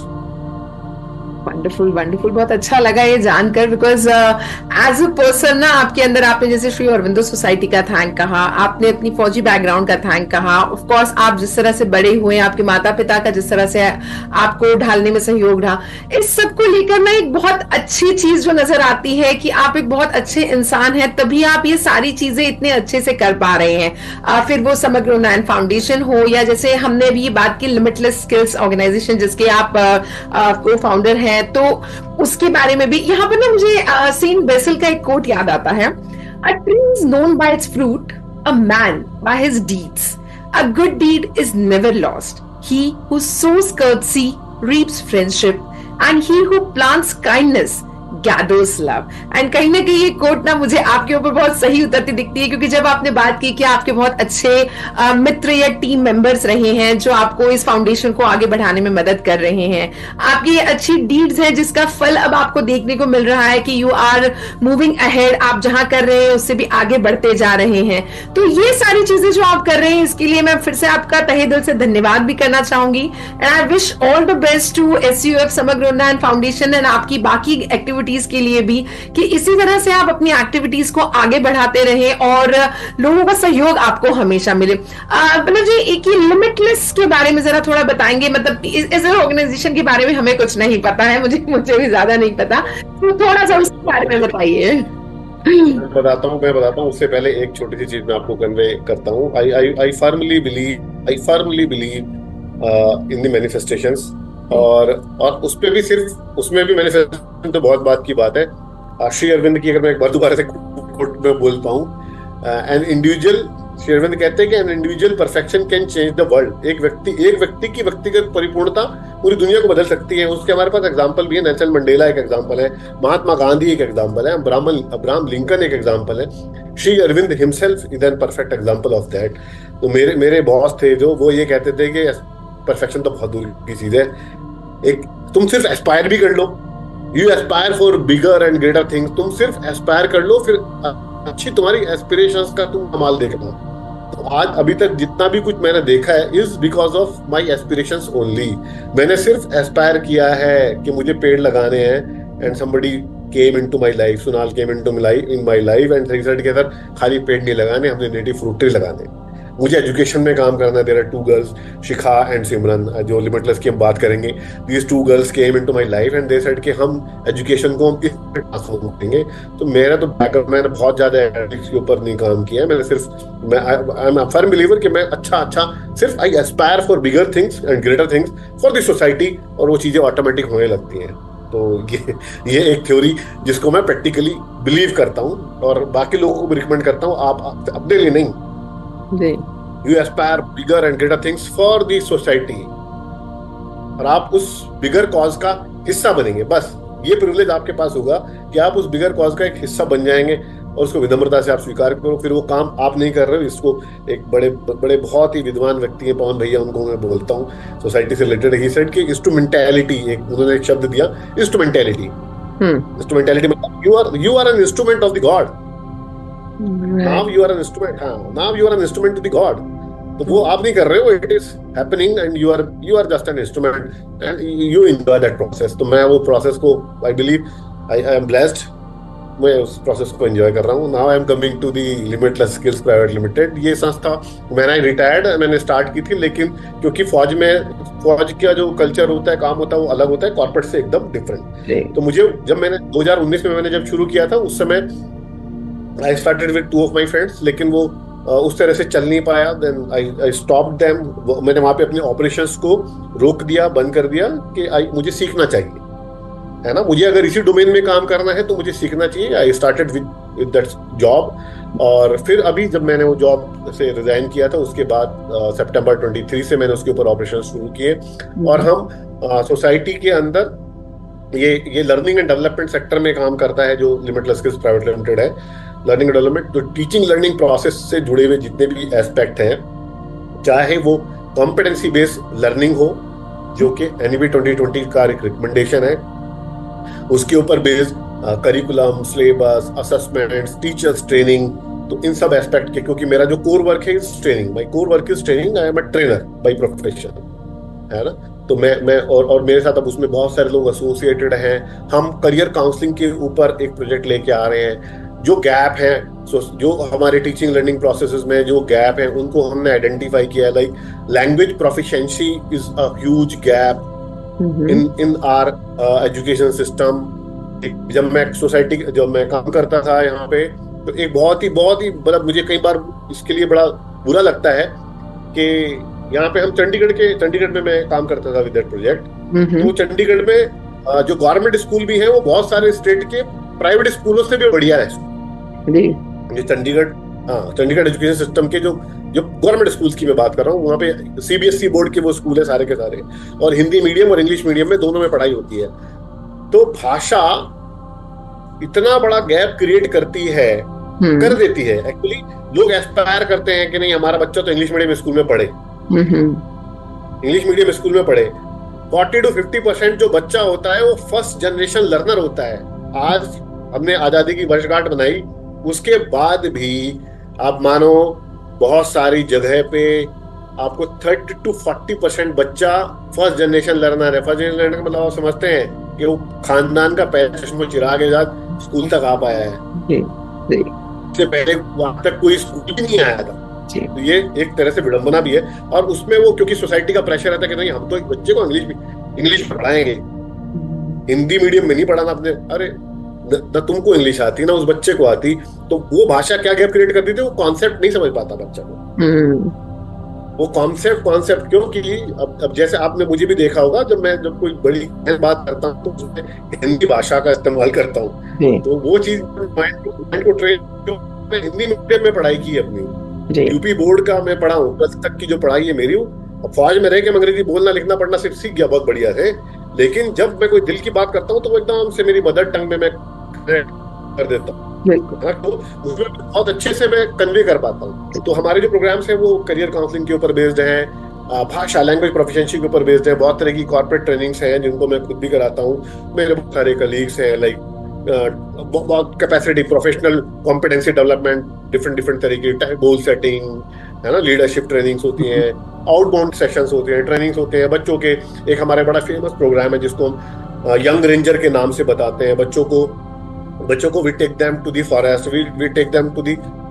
Wonderful wonderful, बहुत अच्छा लगा ये जानकर, बिकॉज एज अ पर्सन ना आपके अंदर, आपने जैसे श्री अरविंदो सोसाइटी का थैंक कहा, आपने अपनी फौजी बैकग्राउंड का थैंक कहा, ऑफ कोर्स आप जिस तरह से बड़े हुए, आपके माता पिता का जिस तरह से आपको ढालने में सहयोग रहा, इस सब को लेकर ना एक बहुत अच्छी चीज जो नजर आती है कि आप एक बहुत अच्छे इंसान हैं, तभी आप ये सारी चीजें इतने अच्छे से कर पा रहे हैं। फिर वो समग्र उन्नयन फाउंडेशन हो, या जैसे हमने भी ये बात की लिमिटलेस स्किल्स ऑर्गेनाइजेशन जिसके आप को फाउंडर हैं, तो उसके बारे में भी। यहाँ पर ना मुझे सेंट बेसिल का एक कोट याद आता है, a tree is known by its fruit, a man by his deeds, a good deed is never lost, he who sows courtesy reaps friendship, and he who plants kindness gathers love. And कहीं ना कहीं ये कोट ना मुझे आपके ऊपर बहुत सही उतरती दिखती है, क्योंकि जब आपने बात की कि आपके बहुत अच्छे मित्र या टीम मेंबर्स रहे हैं जो आपको इस फाउंडेशन को आगे बढ़ाने में मदद कर रहे हैं, आपकी ये अच्छी डीड्स है जिसका फल अब आपको देखने को मिल रहा है कि यू आर मूविंग अहेड, आप जहां कर रहे हैं उससे भी आगे बढ़ते जा रहे हैं। तो ये सारी चीजें जो आप कर रहे हैं, इसके लिए मैं फिर से आपका तहे दिल से धन्यवाद भी करना चाहूंगी। And I wish all the best to SUF Samagra Unnayan foundation and आपकी बाकी एक्टिविटीज के लिए भी, कि इसी तरह से आप अपनी एक्टिविटीज को आगे बढ़ाते रहें और लोगों का सहयोग आपको हमेशा मिले। मतलब जी एक लिमिटलेस के बारे में जरा थोड़ा बताएंगे, मतलब इस ऑर्गेनाइजेशन के बारे में हमें कुछ नहीं पता है, मुझे भी ज्यादा नहीं पता, तो थोड़ा सा उसके बारे में बताइए। मैं बताता हूँ। उससे पहले एक छोटी सी चीज मैं आपको कन्वे करता हूँ। I firmly believe in the manifestations, और उसपे भी सिर्फ उसमें भी मैनिफेस्टेशन तो बहुत बात की बात है। श्री अरविंद की अगर मैं एक बार दोबारा से कोट में बोलता हूँ, एन इंडिविजुअल, श्री अरविंद कहते हैं कि an individual perfection can change the world. एक व्यक्ति की व्यक्तिगत परिपूर्णता पूरी दुनिया को बदल सकती है। उसके हमारे पास एग्जांपल भी है। नेल्सन मंडेला एक एग्जांपल है, महात्मा गांधी एक एग्जांपल है, अब्राहम लिंकन एक एग्जांपल है। Shri Aurobindo himself is an perfect example of that. तो मेरे बॉस थे जो वो ये कहते थे कि परफेक्शन तो बहुत दूर की चीज है, एक तुम सिर्फ एस्पायर भी कर लो, you aspire for bigger and greater things, तुम सिर्फ एस्पायर कर लो, फिर अच्छी तुम्हारी एस्पिरेशंस का तुम कमाल देखना। तो आज अभी तक जितना भी कुछ मैंने देखा है is because of my aspirations only. मैंने सिर्फ एस्पायर किया है कि मुझे पेड़ लगाने हैं, and somebody came into my life, Sunal came into my life and result के अंदर खाली पेड़ नहीं लगाने, हमने नेटिव फ्रूट ट्री लगाने। मुझे एजुकेशन में काम करना है। There are 2 girls, Shikha and Simran, जो लिमिटलेस की हम बात करेंगे। These 2 girls came into my life and they said कि हम एजुकेशन को हम इस ट्रांसफॉर्म करेंगे। तो मेरा तो बैकअप, मैंने बहुत ज्यादा एनालिटिक्स के ऊपर नहीं काम किया है। मैंने सिर्फ I am a firm believer कि मैं अच्छा सिर्फ I aspire for bigger things and greater things for the society, और वो चीजें ऑटोमेटिक होने लगती हैं। तो ये एक थ्योरी जिसको मैं प्रैक्टिकली बिलीव करता हूँ और बाकी लोगों को भी रिकमेंड करता हूँ। आप अपने लिए नहीं, you aspire bigger and greater things for the society, और आप उस बिगर कॉज का हिस्सा बनेंगे। बस ये प्रिविलेज आपके पास होगा कि आप उस बिगर कॉज का एक हिस्सा बन जाएंगे और उसको विनम्रता से आप स्वीकार करो। फिर वो काम आप नहीं कर रहे हो, इसको एक बड़े बड़े बहुत ही विद्वान व्यक्ति हैं पवन भैया, उनको मैं बोलता हूँ सोसाइटी से रिलेटेड, ही सेड कि इंस्ट्रूमेंटैलिटी, एक उन्होंने एक शब्द दिया, इंस्ट्रूमेंटैलिटी। इंस्ट्रूमेंटैलिटी मतलब you are an instrument of the God. Now you are an instrument, हाँ, now you are an instrument to the God. तो वो आप नहीं कर रहे हो, it is happening and you are just an instrument and you enjoy that process. तो मैं वो प्रोसेस को, I believe, I am blessed, मैं उस प्रोसेस को एंजॉय कर रहा हूँ। Now I am coming to the limitless skills private limited. ये संस्था मैंने रिटायर्ड, मैंने स्टार्ट की थी, लेकिन क्योंकि फौज का जो कल्चर होता है, काम होता है, वो अलग होता है कॉर्पोरेट से एकदम डिफरेंट। तो मुझे जब मैंने 2019 में मैंने जब शुरू किया था, उस समय I started with 2 of my friends, लेकिन वो उस तरह से चल नहीं पाया। Then I stop them. मैंने वहां पे अपने ऑपरेशंस को रोक दिया, बंद कर दिया कि मुझे सीखना चाहिए, है ना, मुझे अगर इसी डोमेन में काम करना है तो मुझे सीखना चाहिए। I started with that job. और फिर अभी जब मैंने वो जॉब से रिजाइन किया था, उसके बाद सितंबर 23 से मैंने उसके ऊपर ऑपरेशन शुरू किए। और हम सोसाइटी के अंदर ये लर्निंग एंड डेवलपमेंट सेक्टर में काम करता है, जो लिमिटलेस स्किल्स प्राइवेट लिमिटेड है। लर्निंग डेवलपमेंट, तो टीचिंग लर्निंग प्रोसेस से जुड़े हुए जितने भी एस्पेक्ट हैं, चाहे वो कॉम्पिटेंसी बेस्ड लर्निंग हो, जो कि NEP 2020 का एक रिकमेंडेशन है, उसके ऊपर based curriculum, syllabus, assessments, teachers training, तो इन सब एस्पेक्ट के, क्योंकि मेरा जो कोर वर्क है is training, my core work is training, I am a trainer by profession, है ना। तो मैं और मेरे साथ अब उसमें बहुत सारे लोग एसोसिएटेड हैं। हम करियर काउंसलिंग के ऊपर एक प्रोजेक्ट लेके आ रहे हैं। जो गैप है, जो हमारे टीचिंग लर्निंग प्रोसेसेस में जो गैप है, उनको हमने आइडेंटिफाई किया। Like language proficiency is a huge gap in our education system. जब मैं काम करता था यहाँ पे, तो एक बहुत ही मतलब मुझे कई बार इसके लिए बड़ा बुरा लगता है कि यहाँ पे हम चंडीगढ़ में मैं काम करता था विद दैट प्रोजेक्ट। तो चंडीगढ़ में जो गवर्नमेंट स्कूल भी है, वो बहुत सारे स्टेट के प्राइवेट स्कूलों से भी बढ़िया है। ये चंडीगढ़ एजुकेशन सिस्टम के जो गवर्नमेंट स्कूल्स की मैं बात कर रहा हूँ, वहाँ पे CBSE बोर्ड के वो स्कूल है सारे के सारे, और हिंदी मीडियम और इंग्लिश मीडियम में दोनों में पढ़ाई होती है। तो भाषा इतना बड़ा गैप क्रिएट करती है, कर देती है। एक्चुअली लोग एस्पायर करते हैं कि नहीं, हमारा बच्चा तो इंग्लिश मीडियम स्कूल में पढ़े, इंग्लिश मीडियम स्कूल में पढ़े। 40 to 50% जो बच्चा होता है वो फर्स्ट जनरेशन लर्नर होता है। आज हमने आजादी की वर्षगांठ बनाई, उसके बाद भी आप मानो बहुत सारी जगह पे आपको 30 to 40% बच्चा फर्स्ट जनरेशन लर्नर है। फर्स्ट जनरेशन लर्नर मतलब आप समझते हैं कि वो खानदान का पहले चश्मा चिराग के साथ स्कूल तक आ पाया है, इससे पहले वहां तक कोई स्कूल ही नहीं आया था। तो ये एक तरह से विडंबना भी है। और उसमें वो क्योंकि सोसाइटी का प्रेशर रहता है कि नहीं, हम तो बच्चे को इंग्लिश पढ़ाएंगे, हिंदी मीडियम में नहीं पढ़ाना अपने। अरे न तुमको इंग्लिश आती ना उस बच्चे को आती, तो वो भाषा क्या गैप क्रिएट कर देती है, वो कॉन्सेप्ट नहीं समझ पाता बच्चा को। वो कॉन्सेप्ट क्योंकि अब जैसे आपने मुझे भी देखा होगा, जब कोई बड़ी बात करता हूँ तो उसमें हिंदी भाषा का इस्तेमाल करता हूँ, तो वो चीज माइंड को ट्रेन, मैं हिंदी मीडियम में पढ़ाई की अपनी, यूपी बोर्ड का मैं पढ़ा हूँ, 12th तक की जो पढ़ाई है मेरी। अब फौज में रह के अंग्रेजी बोलना लिखना पढ़ना सिर्फ सीख गया बहुत बढ़िया से, लेकिन जब मैं कोई दिल की बात करता हूँ तो वो एकदम से मेरी मदर टंग में मैं कर देता हूँ, तो उसमें बहुत अच्छे से मैं कन्वे कर पाता हूँ। तो हमारे जो प्रोग्राम्स हैं वो करियर काउंसलिंग के ऊपर बेस्ड हैं, भाषा लैंग्वेज प्रोफिशिएंसी के ऊपर बेस्ड है। बहुत तरह की कॉर्पोरेट ट्रेनिंग्स हैं जिनको मैं खुद भी कराता हूँ। मेरे बहुत सारे कलीग्स हैं, लाइक बहुत capacity, professional competency development, different तरीके, गोल सेटिंग, है ना, लीडरशिप ट्रेनिंग्स होती हैं, आउटबाउंड सेशंस होते हैं, ट्रेनिंग्स होते हैं बच्चों के। एक हमारे बड़ा फेमस प्रोग्राम है जिसको हम यंग रेंजर के नाम से बताते हैं। बच्चों को we take them to the forest, we take them to the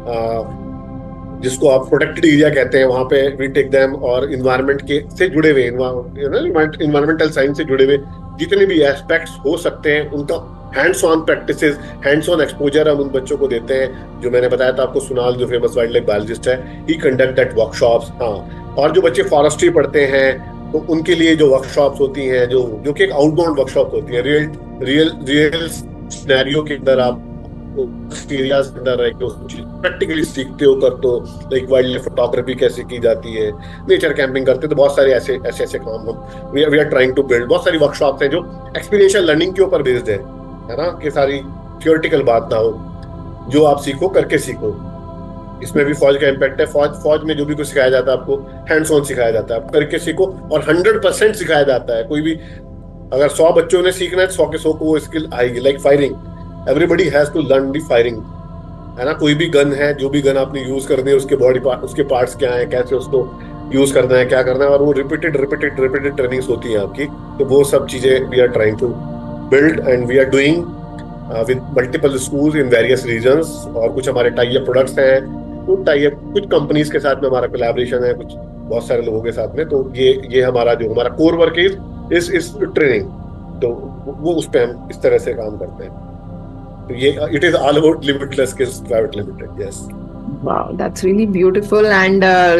जिसको आप प्रोटेक्टेड एरिया कहते हैं, वहां पे वी टेक देम, और इन्वायरमेंट के से जुड़े हुए, इन्वायरमेंटल साइंस से जुड़े हुए जितने भी एस्पेक्ट्स हो सकते हैं, उनका hands on practices, hands on exposure हम उन बच्चों को देते हैं। जो मैंने बताया था आपको, सुनाल जो फेमस वाइल्ड लाइफ बायोलॉजिस्ट है, ही कंडक्ट दैट वर्कशॉप्स। हाँ, और जो बच्चे फॉरेस्ट्री पढ़ते हैं तो उनके लिए जो वर्कशॉप्स होती हैं, जो कि एक आउटबाउंड वर्कशॉप होती है, रियल सिनेरियो के अंदर आप एरियाज के अंदर रह के प्रैक्टिकली सीखते हो करते हो, लाइक वाइल्ड लाइफ फोटोग्राफी कैसे की जाती है, नेचर कैंपिंग करते हो, तो बहुत सारे ऐसे ऐसे ऐसे काम हम we are trying to build. बहुत सारी वर्कशॉप्स हैं जो एक्सपीरियंशियल लर्निंग के ऊपर बेस्ड है ना, कि सारी थियोरेटिकल बात ना हो, जो आप सीखो करके सीखो। इसमें भी फौज का इम्पैक्ट है। फौज में जो भी कुछ सिखाया जाता है आपको हैंड्स ऑन सिखाया जाता है, आप करके सीखो, और 100% सिखाया जाता है। कोई भी अगर 100 बच्चों ने सीखना है, 100 के 100 को वो स्किल आएगी। Like firing, everybody has to learn the firing, है ना। कोई भी गन है, जो भी गन आपने यूज करनी है, उसके बॉडी पार्ट, उसके पार्ट्स क्या है, कैसे उसको यूज करना है, क्या करना है, और वो रिपीटेड ट्रेनिंग्स होती हैं आपकी। तो वो सब चीजें we are trying to build and we are doing with multiple schools in various regions. और कुछ हमारे टाई अप प्रोडक्ट्स हैं, कुछ कंपनीज के साथ में हमारा कोलैबोरेशन है, कुछ बहुत सारे लोगों के साथ में। तो ये हमारा जो हमारा कोर वर्क इज ट्रेनिंग। तो वो उस पर हम इस तरह से काम करते हैं। तो ये it is all about limitless skills private limited. Yes, Wow, that's really beautiful and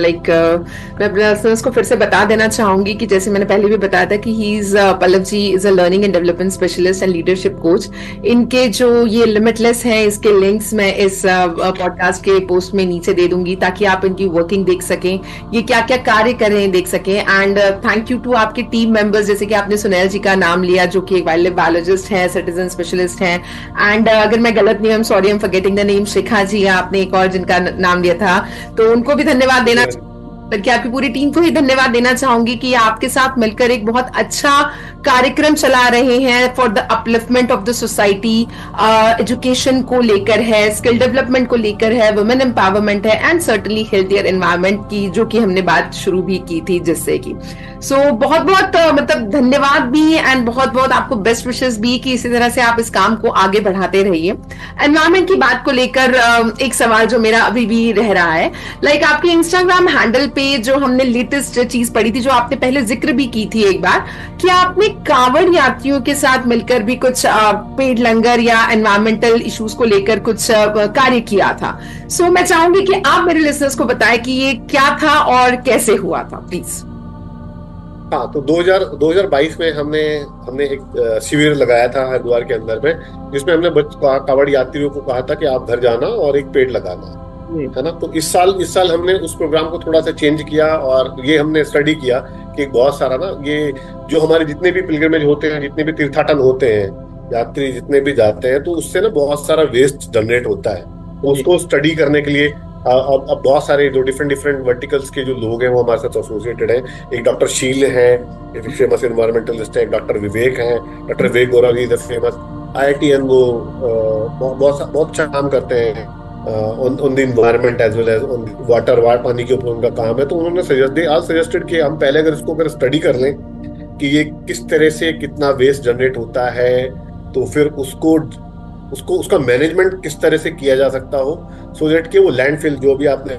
मैं अपने listeners को फिर से बता देना चाहूंगी कि जैसे मैंने पहले भी बताया था कि Pallav ji is a learning and development specialist and leadership coach. इनके जो ये लिमिटलेस हैं, इसके लिंक्स मैं इस पॉडकास्ट के पोस्ट में नीचे दे दूंगी, ताकि आप इनकी वर्किंग देख सकें, ये क्या क्या कार्य कर रहे हैं देख सकें। एंड थैंक यू टू आपके टीम मेंबर्स, जैसे कि आपने सुनील जी का नाम लिया, जो कि एक वाइल्ड लाइफ बायोलॉजिस्ट हैं, सिटीजन स्पेशलिस्ट हैं। एंड अगर मैं गलत नहीं, I am sorry, I am forgetting the name, Shikha ji, आपने एक और जिनका नाम लिया था, तो उनको भी धन्यवाद देना, बल्कि आपकी पूरी टीम को ही धन्यवाद देना चाहूंगी कि आपके साथ मिलकर एक बहुत अच्छा कार्यक्रम चला रहे हैं for the upliftment of the society. Education को लेकर है, स्किल डेवलपमेंट को लेकर है, वुमेन एम्पावरमेंट है, एंड सर्टनली हेल्थियर एनवायरनमेंट की, जो कि हमने बात शुरू भी की थी जिससे कि बहुत बहुत मतलब धन्यवाद भी, एंड बहुत बहुत आपको बेस्ट विशेस भी कि इसी तरह से आप इस काम को आगे बढ़ाते रहिए। एनवायरनमेंट की बात को लेकर एक सवाल जो मेरा अभी भी रह रहा है, लाइक आपके इंस्टाग्राम हैंडल पे जो हमने लेटेस्ट चीज पढ़ी थी, जो आपने पहले जिक्र भी की थी एक बार, कि आपने कांवड़ यात्रियों के साथ मिलकर भी कुछ पेड़ लंगर या एनवायरमेंटल इश्यूज को लेकर कुछ कार्य किया था। सो मैं चाहूंगी कि आप मेरे लिसनर्स को बताएं कि ये क्या था और कैसे हुआ था, प्लीज। हाँ, तो 2022 में हमने एक शिविर लगाया था हरिद्वार के अंदर में, जिसमें हमने कांवड़ यात्रियों को कहा था कि आप घर जाना और एक पेड़ लगाना, है ना। तो इस साल हमने उस प्रोग्राम को थोड़ा सा चेंज किया, और ये हमने स्टडी किया कि बहुत सारा ना, ये जो हमारे जितने भी पिलग्रिमेज होते हैं, जितने भी तीर्थाटन होते हैं, यात्री जितने भी जाते हैं, तो उससे ना बहुत सारा वेस्ट जनरेट होता है। तो उसको स्टडी करने के लिए अब बहुत सारे जो डिफरेंट वर्टिकल्स के जो लोग हैं वो हमारे साथ एसोसिएटेड हैं। एक डॉक्टर शील है, एक फेमस एनवायरमेंटलिस्ट है, एक डॉक्टर विवेक है, doctor Vivek Gaurav is famous IITN, वो बहुत अच्छा काम करते हैं on the environment as well as on water पानी के ऊपर उनका काम है। तो उन्होंने सजेस्टेड कि हम पहले अगर स्टडी कर लें कि ये किस तरह से कितना वेस्ट जनरेट होता है, तो फिर उसका मैनेजमेंट किस तरह से किया जा सकता हो, सो दैट कि वो लैंडफिल जो भी आपने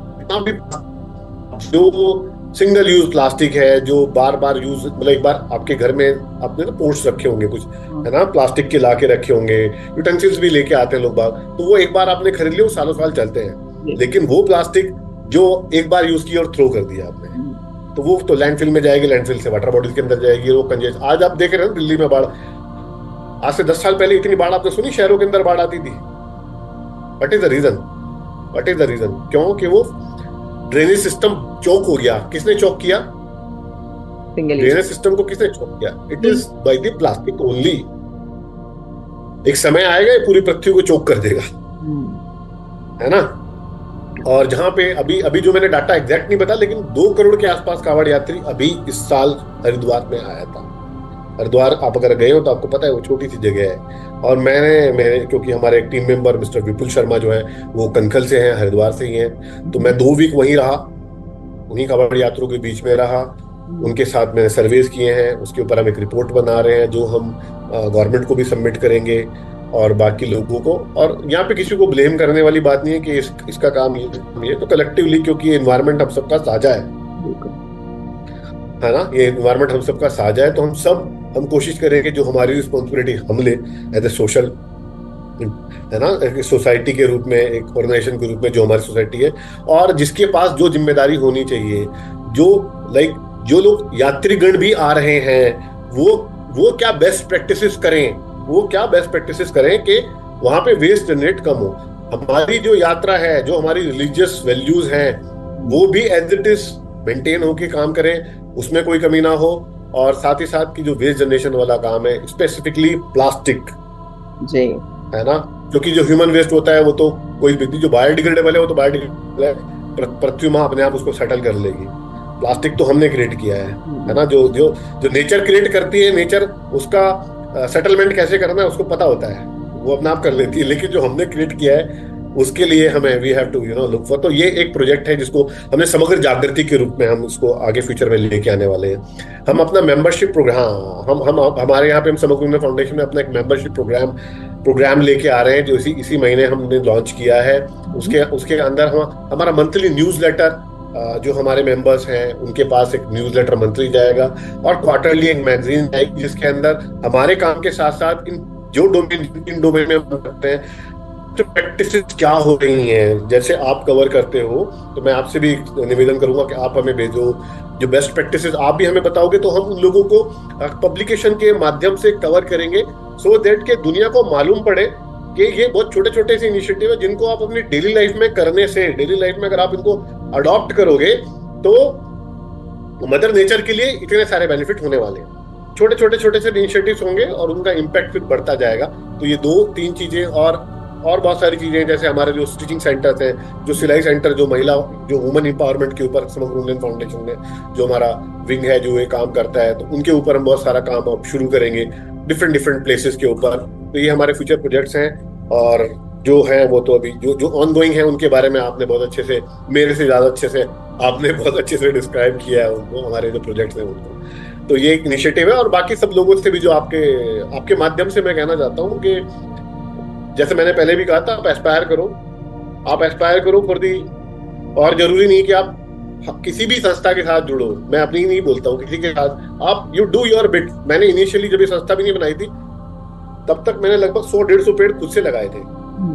जो सिंगल यूज प्लास्टिक है, जो बार यूज, मतलब एक बार आपके घर में आपने ना पोर्ट्स रखे होंगे कुछ, है ना, प्लास्टिक के लाके रखे होंगे, यूटेंसिल्स भी लेके आते हैं लोग बाग, तो वो एक बार आपने खरीद लिया, वो सालों साल चलते हैं। लेकिन वो प्लास्टिक जो एक बार यूज किया और थ्रो कर दिया आपने, तो वो तो लैंडफिल में जाएगी, लैंडफिल से वाटर बॉडीज के अंदर जाएगी, वो कंजेस्ट। आज आप देख रहे हैं दिल्ली में बाढ़, आज से 10 साल पहले इतनी बाढ़ आपने सुनी शहरों के अंदर बाढ़ आती थी? What is the reason? क्यों? कि वो ड्रेनेज सिस्टम चौक हो गया। किसने चौक किया? ड्रेनेज सिस्टम को किसने चौक किया? It is by the plastic only. एक समय आएगा पूरी पृथ्वी को चौक कर देगा, है ना। और जहां पे अभी जो मैंने डाटा एग्जैक्ट नहीं बता, लेकिन 2 करोड़ के आसपास कांवड़ यात्री अभी इस साल हरिद्वार में आया था। हरिद्वार आप अगर गए हो तो आपको पता है वो छोटी सी जगह है। और मैंने क्योंकि हमारे एक team member mister Vipul Sharma जो है वो कनखल से हैं, हरिद्वार से ही हैं, तो मैं 2 वीक वहीं रहा, उन्हीं कांवड़ यात्रियों के बीच में रहा, उनके साथ मैंने सर्वेज किए हैं, उसके ऊपर हम एक रिपोर्ट बना रहे हैं जो हम गवर्नमेंट को भी सबमिट करेंगे और बाकी लोगों को। और यहाँ पे किसी को ब्लेम करने वाली बात नहीं है कि इसका काम ये तो कलेक्टिवली, क्योंकि एनवायरमेंट हम सबका साझा है ना, ये एनवायरमेंट हम सबका साझा है, तो हम कोशिश करेंगे जो हमारी रिस्पॉन्सिबिलिटी हम ले एज ए सोशल, है ना, एक सोसाइटी के रूप में, एक ऑर्गेनाइजेशन के रूप में जो हमारी सोसाइटी है, और जिसके पास जो जिम्मेदारी होनी चाहिए, जो लोग यात्रीगण भी आ रहे हैं वो क्या बेस्ट प्रैक्टिसेस करें, कि वहां पे वेस्ट जनरेट कम हो। हमारी जो यात्रा है, जो हमारी रिलीजियस वैल्यूज हैं, वो भी एज इट इज मेंटेन होके काम करें, उसमें कोई कमी ना हो। और साथ ही साथ की जो वेस्ट जनरेशन वाला काम है, स्पेसिफिकली प्लास्टिक, जी, है ना, क्योंकि जो ह्यूमन वेस्ट होता है वो तो कोई भी, जो बायोडिग्रेडेबल है वो तो बायोडिग्रेडेबल है, पृथ्वी माँ अपने आप उसको सेटल कर लेगी। प्लास्टिक तो हमने क्रिएट किया है ना, जो जो जो नेचर क्रिएट करती है, नेचर उसका सेटलमेंट कैसे करना है उसको पता होता है, वो अपने आप कर लेती है। लेकिन जो हमने क्रिएट किया है उसके लिए हमें we have to look for. तो ये एक प्रोजेक्ट है जिसको हमने समग्र जागृति के रूप में हम इसको आगे फ्यूचर में लेके आने वाले हैं। हम अपना मेंबरशिप प्रोग्राम, हम हमारे यहाँ पे हम समग्र फाउंडेशन में अपना एक मेंबरशिप प्रोग्राम लेके आ रहे हैं, जो इसी महीने हमने लॉन्च किया है। उसके उसके अंदर हमारा मंथली न्यूज़लेटर, जो हमारे मेंबर्स हैं उनके पास एक न्यूज़लेटर मंथली जाएगा, और क्वार्टरली एक मैगजीन जाएगी, जिसके अंदर हमारे काम के साथ साथ इन डोमेन में हम करते हैं तो प्रैक्टिसेस क्या हो रही हैं, जैसे आप कवर करते हो, तो मैं आपसे भी निवेदन करूंगा कि आप हमें भेजो जो बेस्ट प्रैक्टिसेस आप भी हमें बताओगे, तो हम उन लोगों को पब्लिकेशन के माध्यम से कवर करेंगे, सो दैट के दुनिया को मालूम पड़े कि ये बहुत छोटे छोटे से इनिशिएटिव है जिनको आप अपनी डेली लाइफ में करने से, डेली लाइफ में अगर आप इनको अडॉप्ट करोगे तो मदर नेचर के लिए इतने सारे बेनिफिट होने वाले हैं। छोटे से इनिशिएटिव्स होंगे और उनका इम्पैक्ट फिर बढ़ता जाएगा। तो ये 2-3 चीजें और बहुत सारी चीजें, जैसे हमारे जो स्टिचिंग सेंटर्स हैं, जो सिलाई सेंटर, जो महिला, जो वुमेन एम्पावरमेंट के ऊपर समग्र इंडियन फाउंडेशन में जो हमारा विंग है जो ये काम करता है, तो उनके ऊपर हम बहुत सारा काम अब शुरू करेंगे डिफरेंट प्लेसेस के ऊपर। तो ये हमारे फ्यूचर प्रोजेक्ट्स हैं, और जो है वो तो अभी जो ऑन गोइंग है उनके बारे में आपने बहुत अच्छे से, मेरे से ज्यादा अच्छे से आपने बहुत अच्छे से डिस्क्राइब किया है उनको, हमारे जो प्रोजेक्ट्स हैं उनको। तो ये एक इनिशिएटिव है, और बाकी सब लोगों से भी जो आपके माध्यम से मैं कहना चाहता हूँ कि जैसे मैंने पहले भी कहा था, आप एस्पायर करो फॉर दी, और जरूरी नहीं कि आप किसी भी संस्था के साथ जुड़ो, मैं अपनी नहीं बोलता हूँ, किसी के साथ आप यू डू योर बिट। मैंने इनिशियली जब ये संस्था भी नहीं बनाई थी तब तक मैंने लगभग 100-150 पेड़ खुद से लगाए थे,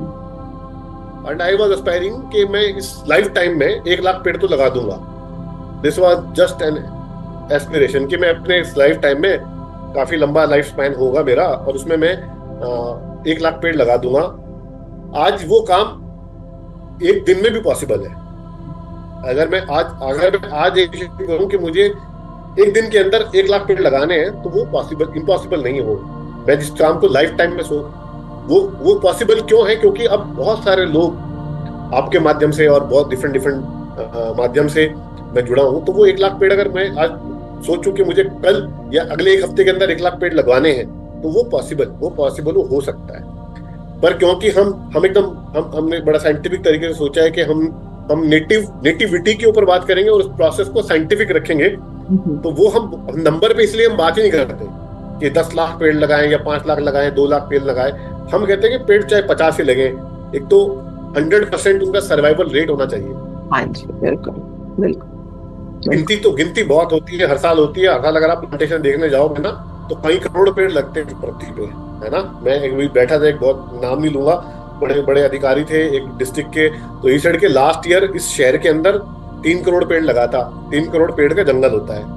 एंड आई वाज एस्पायरिंग कि मैं इस लाइफ टाइम में 1 लाख पेड़ तो लगा दूंगा। This was just an aspiration कि मैं अपने इस लाइफ टाइम में, काफी लंबा लाइफ स्पैन होगा मेरा, और उसमें मैं 1 लाख पेड़ लगा दूंगा। आज वो काम 1 दिन में भी पॉसिबल है। अगर मैं आज एक करूं कि मुझे 1 दिन के अंदर 1 लाख पेड़ लगाने हैं, तो वो इम्पॉसिबल नहीं है। वो मैं जिस काम को लाइफ टाइम में वो पॉसिबल क्यों है? क्योंकि अब बहुत सारे लोग आपके माध्यम से और बहुत डिफरेंट माध्यम से मैं जुड़ा हूं, तो वो 1 लाख पेड़ अगर मैं आज सोचूं कि मुझे कल या अगले 1 हफ्ते के अंदर 1 लाख पेड़ लगवाने हैं, तो वो पॉसिबल हो सकता है। पर क्योंकि हमने बड़ा साइंटिफिक तरीके से सोचा है कि हम नेटिविटी के ऊपर बात करेंगे और उस प्रोसेस को साइंटिफिक रखेंगे, तो वो हम नंबर पे इसलिए हम बात ही नहीं करते कि 10 लाख पेड़ लगाएं या 5 लाख लगाएं, 2 लाख पेड़ लगाएं। हम कहते हैं कि पेड़ चाहे 50 ही लगे, एक तो 100% उनका सर्वाइवल रेट होना चाहिए। हाँ जी, बिल्कुल। गिनती बहुत होती है, हर साल होती है। हर साल अगर आप प्लांटेशन देखने जाओगे ना, तो कई करोड़ पेड़ लगते हैं पृथ्वी पे, है ना। मैं एक बैठा था, एक बहुत नाम नहीं लूंगा, बड़े बड़े अधिकारी थे एक डिस्ट्रिक्ट के, तो इस साइड के लास्ट ईयर इस शहर के अंदर 3 करोड़ पेड़ लगा था। 3 करोड़ पेड़ का जंगल होता है।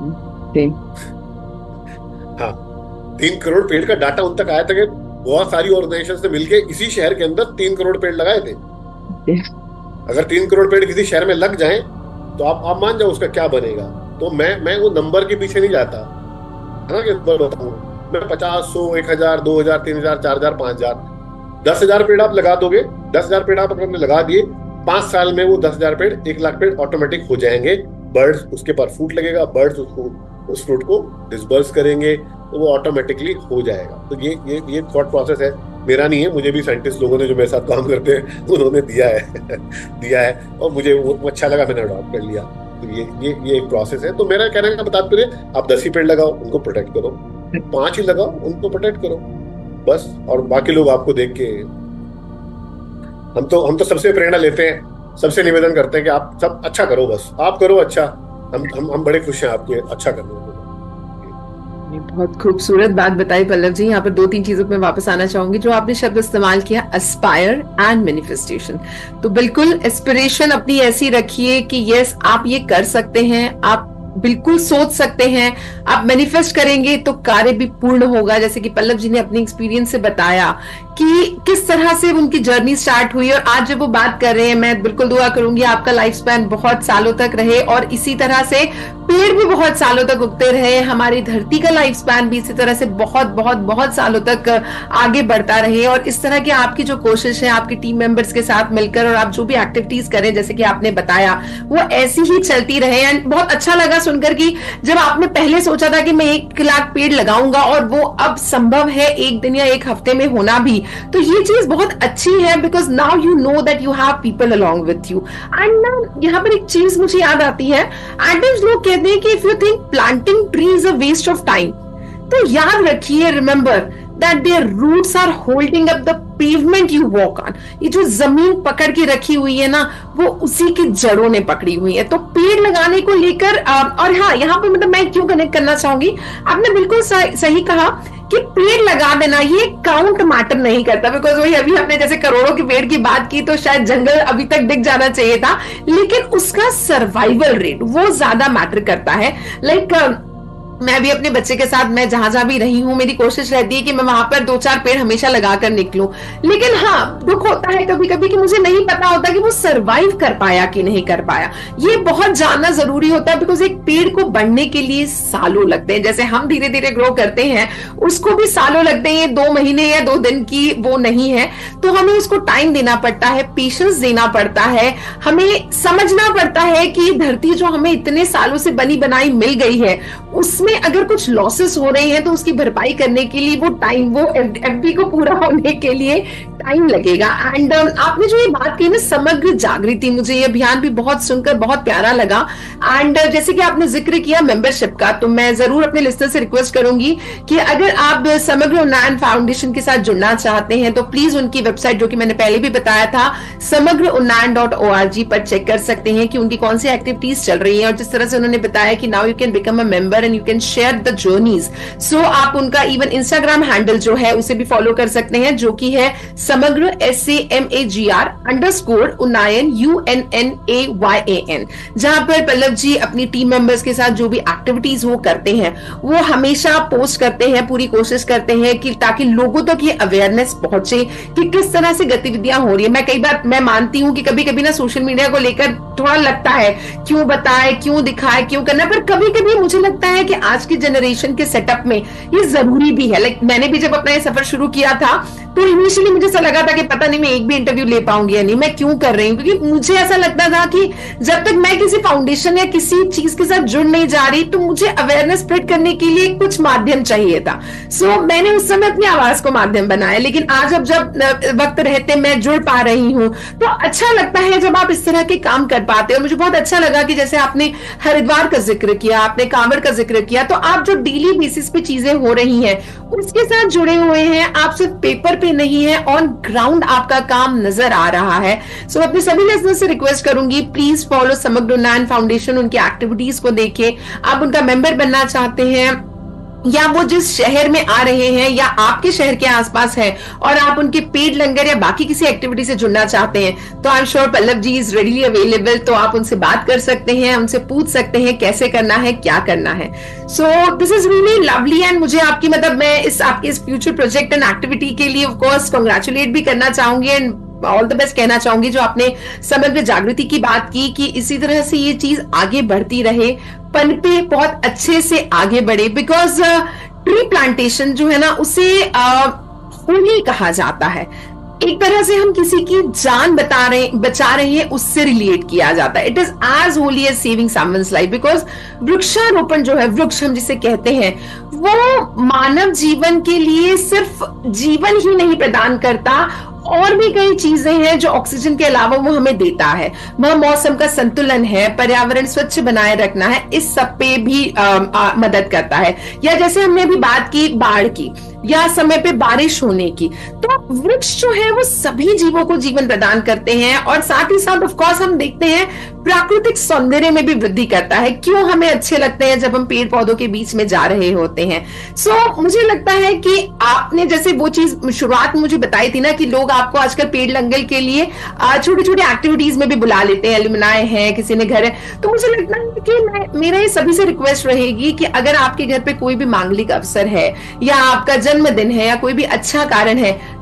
हाँ, 3 करोड़ पेड़ का डाटा उन तक आया था कि बहुत सारी ऑर्गेनाइजेशन से मिलके इसी शहर के अंदर 3 करोड़ पेड़ लगाए थे। अगर 3 करोड़ पेड़ किसी शहर में लग जाएं, तो आप मान जाओ उसका क्या बनेगा। तो मैं वो नंबर के पीछे नहीं जाता, है ना, कि बताऊं मैं 50, 100, 1000, 2000, 3000, 4000, 5000, 10,000 पेड़ आप लगा दोगे। 10,000 पेड़ आप अगर लगा दिए, 5 साल में वो 10,000 पेड़ 1 लाख पेड़ ऑटोमेटिक हो जाएंगे। बर्ड्स उसके पर फ्रूट लगेगा, बर्ड्स उस फ्रूट को डिस्पर्स करेंगे, तो वो ऑटोमेटिकली हो जाएगा। तो ये थॉट प्रोसेस है, मेरा नहीं है, मुझे भी साइंटिस्ट लोगों ने जो मेरे साथ काम करते हैं उन्होंने दिया है और मुझे वो अच्छा लगा, मैंने अडॉप्ट कर लिया। तो ये एक प्रोसेस है। तो मेरा कहने का बताते आप 10 ही पेड़ लगाओ, उनको प्रोटेक्ट करो, 5 ही लगाओ, उनको प्रोटेक्ट करो, बस। और बाकी लोग आपको देख के, हम तो सबसे प्रेरणा लेते हैं, सबसे निवेदन करते हैं कि आप सब अच्छा करो, बस आप करो अच्छा। हम बड़े खुश हैं आपके अच्छा करने में। बहुत खूबसूरत बात बताई पल्लव जी। यहाँ पर 2-3 चीजों पे वापस आना चाहूंगी। जो आपने शब्द इस्तेमाल किया, एस्पायर एंड मैनिफेस्टेशन, तो बिल्कुल एस्पिरेशन अपनी ऐसी रखिए कि यस आप ये कर सकते हैं, आप बिल्कुल सोच सकते हैं, आप मैनिफेस्ट करेंगे तो कार्य भी पूर्ण होगा। जैसे कि पल्लव जी ने अपने एक्सपीरियंस से बताया कि किस तरह से उनकी जर्नी स्टार्ट हुई, और आज जब वो बात कर रहे हैं, मैं बिल्कुल दुआ करूंगी आपका लाइफ स्पैन बहुत सालों तक रहे और इसी तरह से पेड़ भी बहुत सालों तक उगते रहे, हमारी धरती का लाइफ स्पैन भी इसी तरह से बहुत बहुत बहुत सालों तक आगे बढ़ता रहे। और इस तरह की आपकी जो कोशिश है आपके टीम मेंबर्स के साथ मिलकर, और आप जो भी एक्टिविटीज करें जैसे कि आपने बताया, वो ऐसी ही चलती रहे। एंड बहुत अच्छा लगा सुनकर कि जब आपने पहले सोचा था कि मैं 1 लाख पेड़ लगाऊंगा और वो अब संभव है 1 दिन या 1 हफ्ते में होना भी, तो ये चीज बहुत अच्छी है, because now you know that you have people along with you. And यहाँ पर एक चीज मुझे याद आती है, लोग कहते हैं कि if you think planting tree is a waste of time, तो याद रखिए, remember that their roots are holding up the pavement you walk on. ये जो जमीन पकड़ के रखी हुई है ना, वो उसी की जड़ों ने पकड़ी हुई है। तो पेड़ लगाने को लेकर और हाँ, यहाँ पे मतलब मैं क्यों कनेक्ट करना चाहूंगी, आपने बिल्कुल सही कहा कि पेड़ लगा देना ये काउंट मैटर नहीं करता, बिकॉज वही अभी हमने जैसे करोड़ों के पेड़ की बात की तो शायद जंगल अभी तक दिख जाना चाहिए था, लेकिन उसका सर्वाइवल रेट वो ज्यादा मैटर करता है। लाइक मैं भी अपने बच्चे के साथ, मैं जहां जहां भी रही हूं, मेरी कोशिश रहती है कि मैं वहां पर 2-4 पेड़ हमेशा लगाकर निकलूं। लेकिन हाँ, दुख होता है कभी कभी कि मुझे नहीं पता होता कि वो सरवाइव कर पाया कि नहीं कर पाया। ये बहुत जानना जरूरी होता है, बिकॉज एक पेड़ को बढ़ने के लिए सालों लगते हैं। जैसे हम धीरे धीरे ग्रो करते हैं, उसको भी सालों लगते हैं। ये 2 महीने या 2 दिन की वो नहीं है, तो हमें उसको टाइम देना पड़ता है, पेशेंस देना पड़ता है, हमें समझना पड़ता है कि धरती जो हमें इतने सालों से बनी बनाई मिल गई है, उसमें अगर कुछ लॉसेस हो रहे हैं तो उसकी भरपाई करने के लिए वो टाइम, वो एफडी को पूरा होने के लिए टाइम लगेगा। एंड आपने जो ये बात की ना, समग्र जागृति, मुझे ये अभियान भी बहुत सुनकर बहुत प्यारा लगा। एंड जैसे कि आपने जिक्र किया मेंबरशिप का, तो मैं जरूर अपने लिस्टर से रिक्वेस्ट करूंगी कि अगर आप समग्र उन्नयन फाउंडेशन के साथ जुड़ना चाहते हैं तो प्लीज उनकी वेबसाइट, जो कि मैंने पहले भी बताया था, samagraunnyan.org पर चेक कर सकते हैं कि उनकी कौन सी एक्टिविटीज चल रही है। और जिस तरह से उन्होंने बताया कि now you can become a member and you can share the journeys, so आप उनका इवन इंस्टाग्राम हैंडल जो है उसे भी फॉलो कर सकते हैं, जो कि है समग्र SAMAGR _उन्नयन UNNAYAN, जहां पर पल्लव जी अपनी टीम मेंबर्स के साथ जो भी एक्टिविटीज वो करते हैं वो हमेशा पोस्ट करते हैं, पूरी कोशिश करते हैं कि ताकि लोगों तक ये अवेयरनेस पहुंचे कि किस तरह से गतिविधियां हो रही है। मैं कई बार मैं मानती हूं कि कभी कभी ना सोशल मीडिया को लेकर थोड़ा लगता है क्यों बताए, क्यों दिखाए, क्यों करना, पर कभी कभी मुझे लगता है कि आज की जनरेशन के सेटअप में ये जरूरी भी है। लाइक मैंने भी जब अपना ये सफर शुरू किया था तो इनिशियली मुझे ऐसा लगा था कि पता नहीं मैं एक भी इंटरव्यू ले पाऊंगी या नहीं, मैं क्यों कर रही हूँ, क्योंकि मुझे ऐसा लगता था कि जब तक मैं किसी फाउंडेशन या किसी चीज के साथ जुड़ नहीं जा रही तो मुझे अवेयरनेस स्प्रेड करने के लिए कुछ माध्यम चाहिए था। सो मैंने उस समय अपनी आवाज को माध्यम बनाया, लेकिन आज अब जब वक्त रहते मैं जुड़ पा रही हूँ तो अच्छा लगता है जब आप इस तरह के काम कर पाते हैं। और मुझे बहुत अच्छा लगा कि जैसे आपने हरिद्वार का जिक्र किया, आपने कांवड़ का जिक्र किया, तो आप जो डेली बेसिस पे चीजें हो रही हैं उसके साथ जुड़े हुए हैं, आप सिर्फ पेपर पे नहीं है, ऑन ग्राउंड आपका काम नजर आ रहा है। सो अपने सभी लिसनर्स से रिक्वेस्ट करूंगी, प्लीज फॉलो समग्र उन्नयन फाउंडेशन, उनकी एक्टिविटीज को देखिए। आप उनका मेंबर बनना चाहते हैं या वो जिस शहर में आ रहे हैं या आपके शहर के आसपास है और आप उनके पेड़ लंगर या बाकी किसी एक्टिविटी से जुड़ना चाहते हैं, तो I am sure Pallav ji is readily available. तो आप उनसे बात कर सकते हैं, उनसे पूछ सकते हैं कैसे करना है, क्या करना है। So this is really lovely and मुझे आपकी मतलब मैं इस आपके इस फ्यूचर प्रोजेक्ट एंड एक्टिविटी के लिए ऑफ कोर्स कांग्रेचुलेट भी करना चाहूंगी एंड ऑल द बेस्ट कहना चाहूंगी। जो आपने समग्र जागृति की बात की कि इसी तरह से ये चीज आगे बढ़ती रहे, पनपे, बहुत अच्छे से आगे बढ़े, बिकॉज ट्री प्लांटेशन जो है ना उसे होली कहा जाता है। एक तरह से हम किसी की जान बचा रहे हैं, उससे रिलेट किया जाता है। It is as holy as saving someone's life, because वृक्षारोपण जो है, वृक्ष हम जिसे कहते हैं, वो मानव जीवन के लिए सिर्फ जीवन ही नहीं प्रदान करता, और भी कई चीजें हैं जो ऑक्सीजन के अलावा वो हमें देता है। वह मौसम का संतुलन है, पर्यावरण स्वच्छ बनाए रखना है, इस सब पे भी मदद करता है। या जैसे हमने अभी बात की बाढ़ की या समय पे बारिश होने की, तो वृक्ष जो है वो सभी जीवों को जीवन प्रदान करते हैं और साथ ही साथ ऑफ कोर्स हम देखते हैं प्राकृतिक सौंदर्य में भी वृद्धि करता है। क्यों हमें अच्छे लगते हैं जब हम पेड़ पौधों के बीच में जा रहे होते हैं। सो मुझे लगता है कि आपने जैसे वो चीज शुरुआत में मुझे बताई थी ना कि लोग आपको आजकल पेड़ लंगल के लिए छोटी छोटी एक्टिविटीज में भी बुला लेते हैं, एलुमनाई है, किसी ने घर है, तो मुझे लगता है कि मेरा ये सभी से रिक्वेस्ट रहेगी कि अगर आपके घर पे कोई भी मांगलिक अवसर है या आपका जन्मदिन है या कोई भी अच्छा कारण है,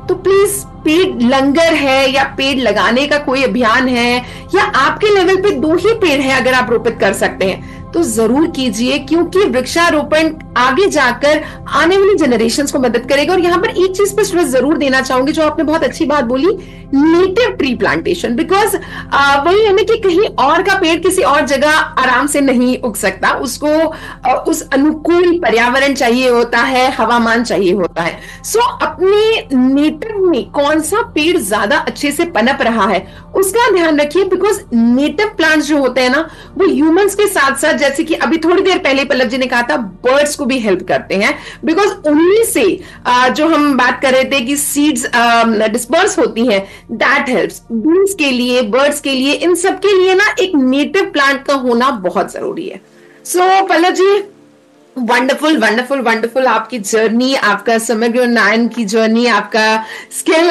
तो प्लीज पेड़ लंगर है या पेड़ लगाने का कोई अभियान है, या आपके लेवल पे 2 ही पेड़ है अगर आप रोपित कर सकते हैं तो जरूर कीजिए, क्योंकि वृक्षारोपण आगे जाकर आने वाली जनरेशंस को मदद करेगा। और यहाँ पर एक चीज पर स्ट्रेस जरूर देना चाहूंगी, जो आपने बहुत अच्छी बात बोली, नेटिव ट्री प्लांटेशन। बिकॉज वही है ना कि कहीं और का पेड़ किसी और जगह आराम से नहीं उग सकता, उसको उस अनुकूल पर्यावरण चाहिए होता है, हवामान चाहिए होता है। सो अपने नेटिव में कौन सा पेड़ ज्यादा अच्छे से पनप रहा है उसका ध्यान रखिए, बिकॉज नेटिव प्लांट्स जो होते हैं ना वो ह्यूमंस के साथ साथ, जैसे कि अभी थोड़ी देर पहले पल्लव जी ने कहा था, बर्ड्स को भी हेल्प करते हैं। बिकॉज उन्हीं से जो हम बात कर रहे थे कि सीड्स डिस्पर्स होती हैं, दैट हेल्प्स बीन्स के लिए, बर्ड्स के लिए, इन सब के लिए ना एक नेटिव प्लांट का होना बहुत जरूरी है। So Pallav ji, wonderful wonderful wonderful आपकी जर्नी, आपका समग्र उन्नयन की जर्नी, आपका स्किल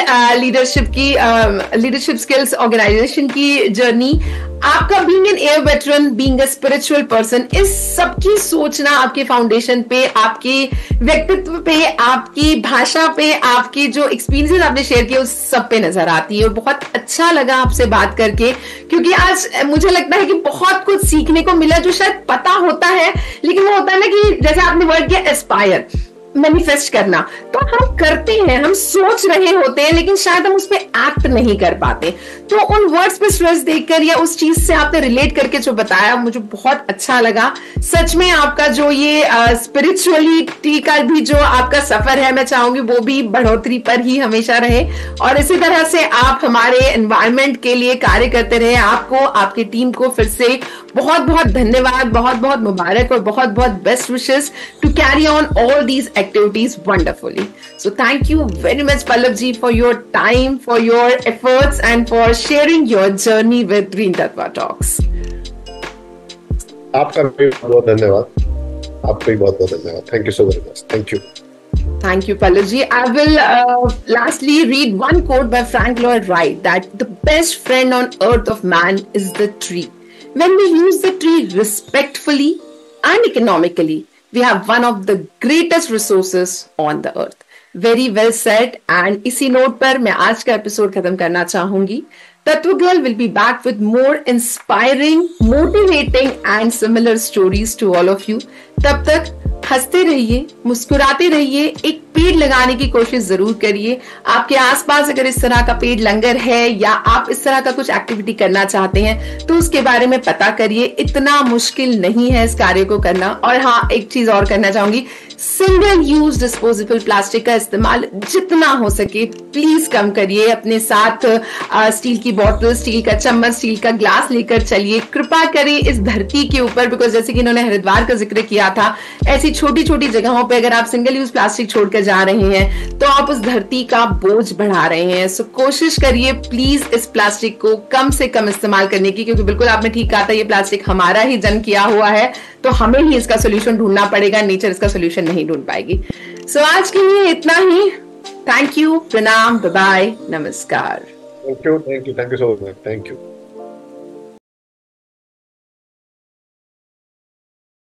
लीडरशिप स्किल्स ऑर्गेनाइजेशन की जर्नी, आपका being an air veteran, being a spiritual person, इस सब की सोचना आपके फाउंडेशन पे, आपके व्यक्तित्व पे, आपकी भाषा पे, आपके जो एक्सपीरियंसेस आपने शेयर किए उस सब पे नजर आती है। और बहुत अच्छा लगा आपसे बात करके, क्योंकि आज मुझे लगता है कि बहुत कुछ सीखने को मिला जो शायद पता होता है, लेकिन वो होता है ना कि जैसे आपने वर्ड किया एस्पायर, मैनिफेस्ट करना, तो हम करते हैं, हम सोच रहे होते हैं, लेकिन शायद हम उस पर एक्ट नहीं कर पाते। तो उन वर्ड्स पे स्ट्रेस देकर या उस चीज से आपने रिलेट करके जो बताया मुझे बहुत अच्छा लगा। सच में आपका जो ये स्पिरिचुअलिटी का भी जो आपका सफर है, मैं चाहूंगी वो भी बढ़ोतरी पर ही हमेशा रहे, और इसी तरह से आप हमारे एनवायरमेंट के लिए कार्य करते रहे। आपको, आपकी टीम को फिर से बहुत बहुत धन्यवाद, बहुत बहुत मुबारक और बहुत बहुत best wishes to carry on all these activities wonderfully. So thank you very much Pallav ji for your time, for your efforts and for sharing your journey with Green Tattva Talks. आपका भी बहुत धन्यवाद, आपका भी बहुत बहुत धन्यवाद। Thank you so very much. Thank you. Thank you Pallav ji. I will lastly read one quote by Frank Lloyd Wright, that the best friend on earth of man is the tree. When we use the tree respectfully and economically, we have one of the greatest resources on the earth. Very well said. And इसी नोट पर मैं आज का एपिसोड खत्म करना चाहूंगी। Tattva Girl will be back with more inspiring, motivating and similar stories to all of you. तब तक हंसते रहिए, मुस्कुराते रहिए, एक पेड़ लगाने की कोशिश जरूर करिए। आपके आसपास अगर इस तरह का पेड़ लंगर है या आप इस तरह का कुछ एक्टिविटी करना चाहते हैं तो उसके बारे में पता करिए, इतना मुश्किल नहीं है इस कार्य को करना। और हाँ, एक चीज और करना चाहूंगी, सिंगल यूज डिस्पोजेबल प्लास्टिक का इस्तेमाल जितना हो सके प्लीज कम करिए। अपने साथ स्टील की बोतल, स्टील का चम्मच, स्टील का ग्लास लेकर चलिए। कृपा करें इस धरती के ऊपर, बिकॉज जैसे कि इन्होंने हरिद्वार का जिक्र किया था, ऐसी छोटी छोटी जगहों पे अगर आप सिंगल यूज प्लास्टिक छोड़कर जा रहे हैं तो आप उस धरती का बोझ बढ़ा रहे हैं। सो कोशिश करिए प्लीज इस प्लास्टिक को कम से कम इस्तेमाल करने की, क्योंकि बिल्कुल आपने ठीक कहा था, ये प्लास्टिक हमारा ही जन्म किया हुआ है, तो हमें ही इसका सोल्यूशन ढूंढना पड़ेगा, नेचर इसका सोल्यूशन नहीं ढूंढ पाएगी। सो आज के लिए इतना ही। थैंक यू, प्रणाम, बाय बाय, नमस्कार। Thank you so much. Thank you.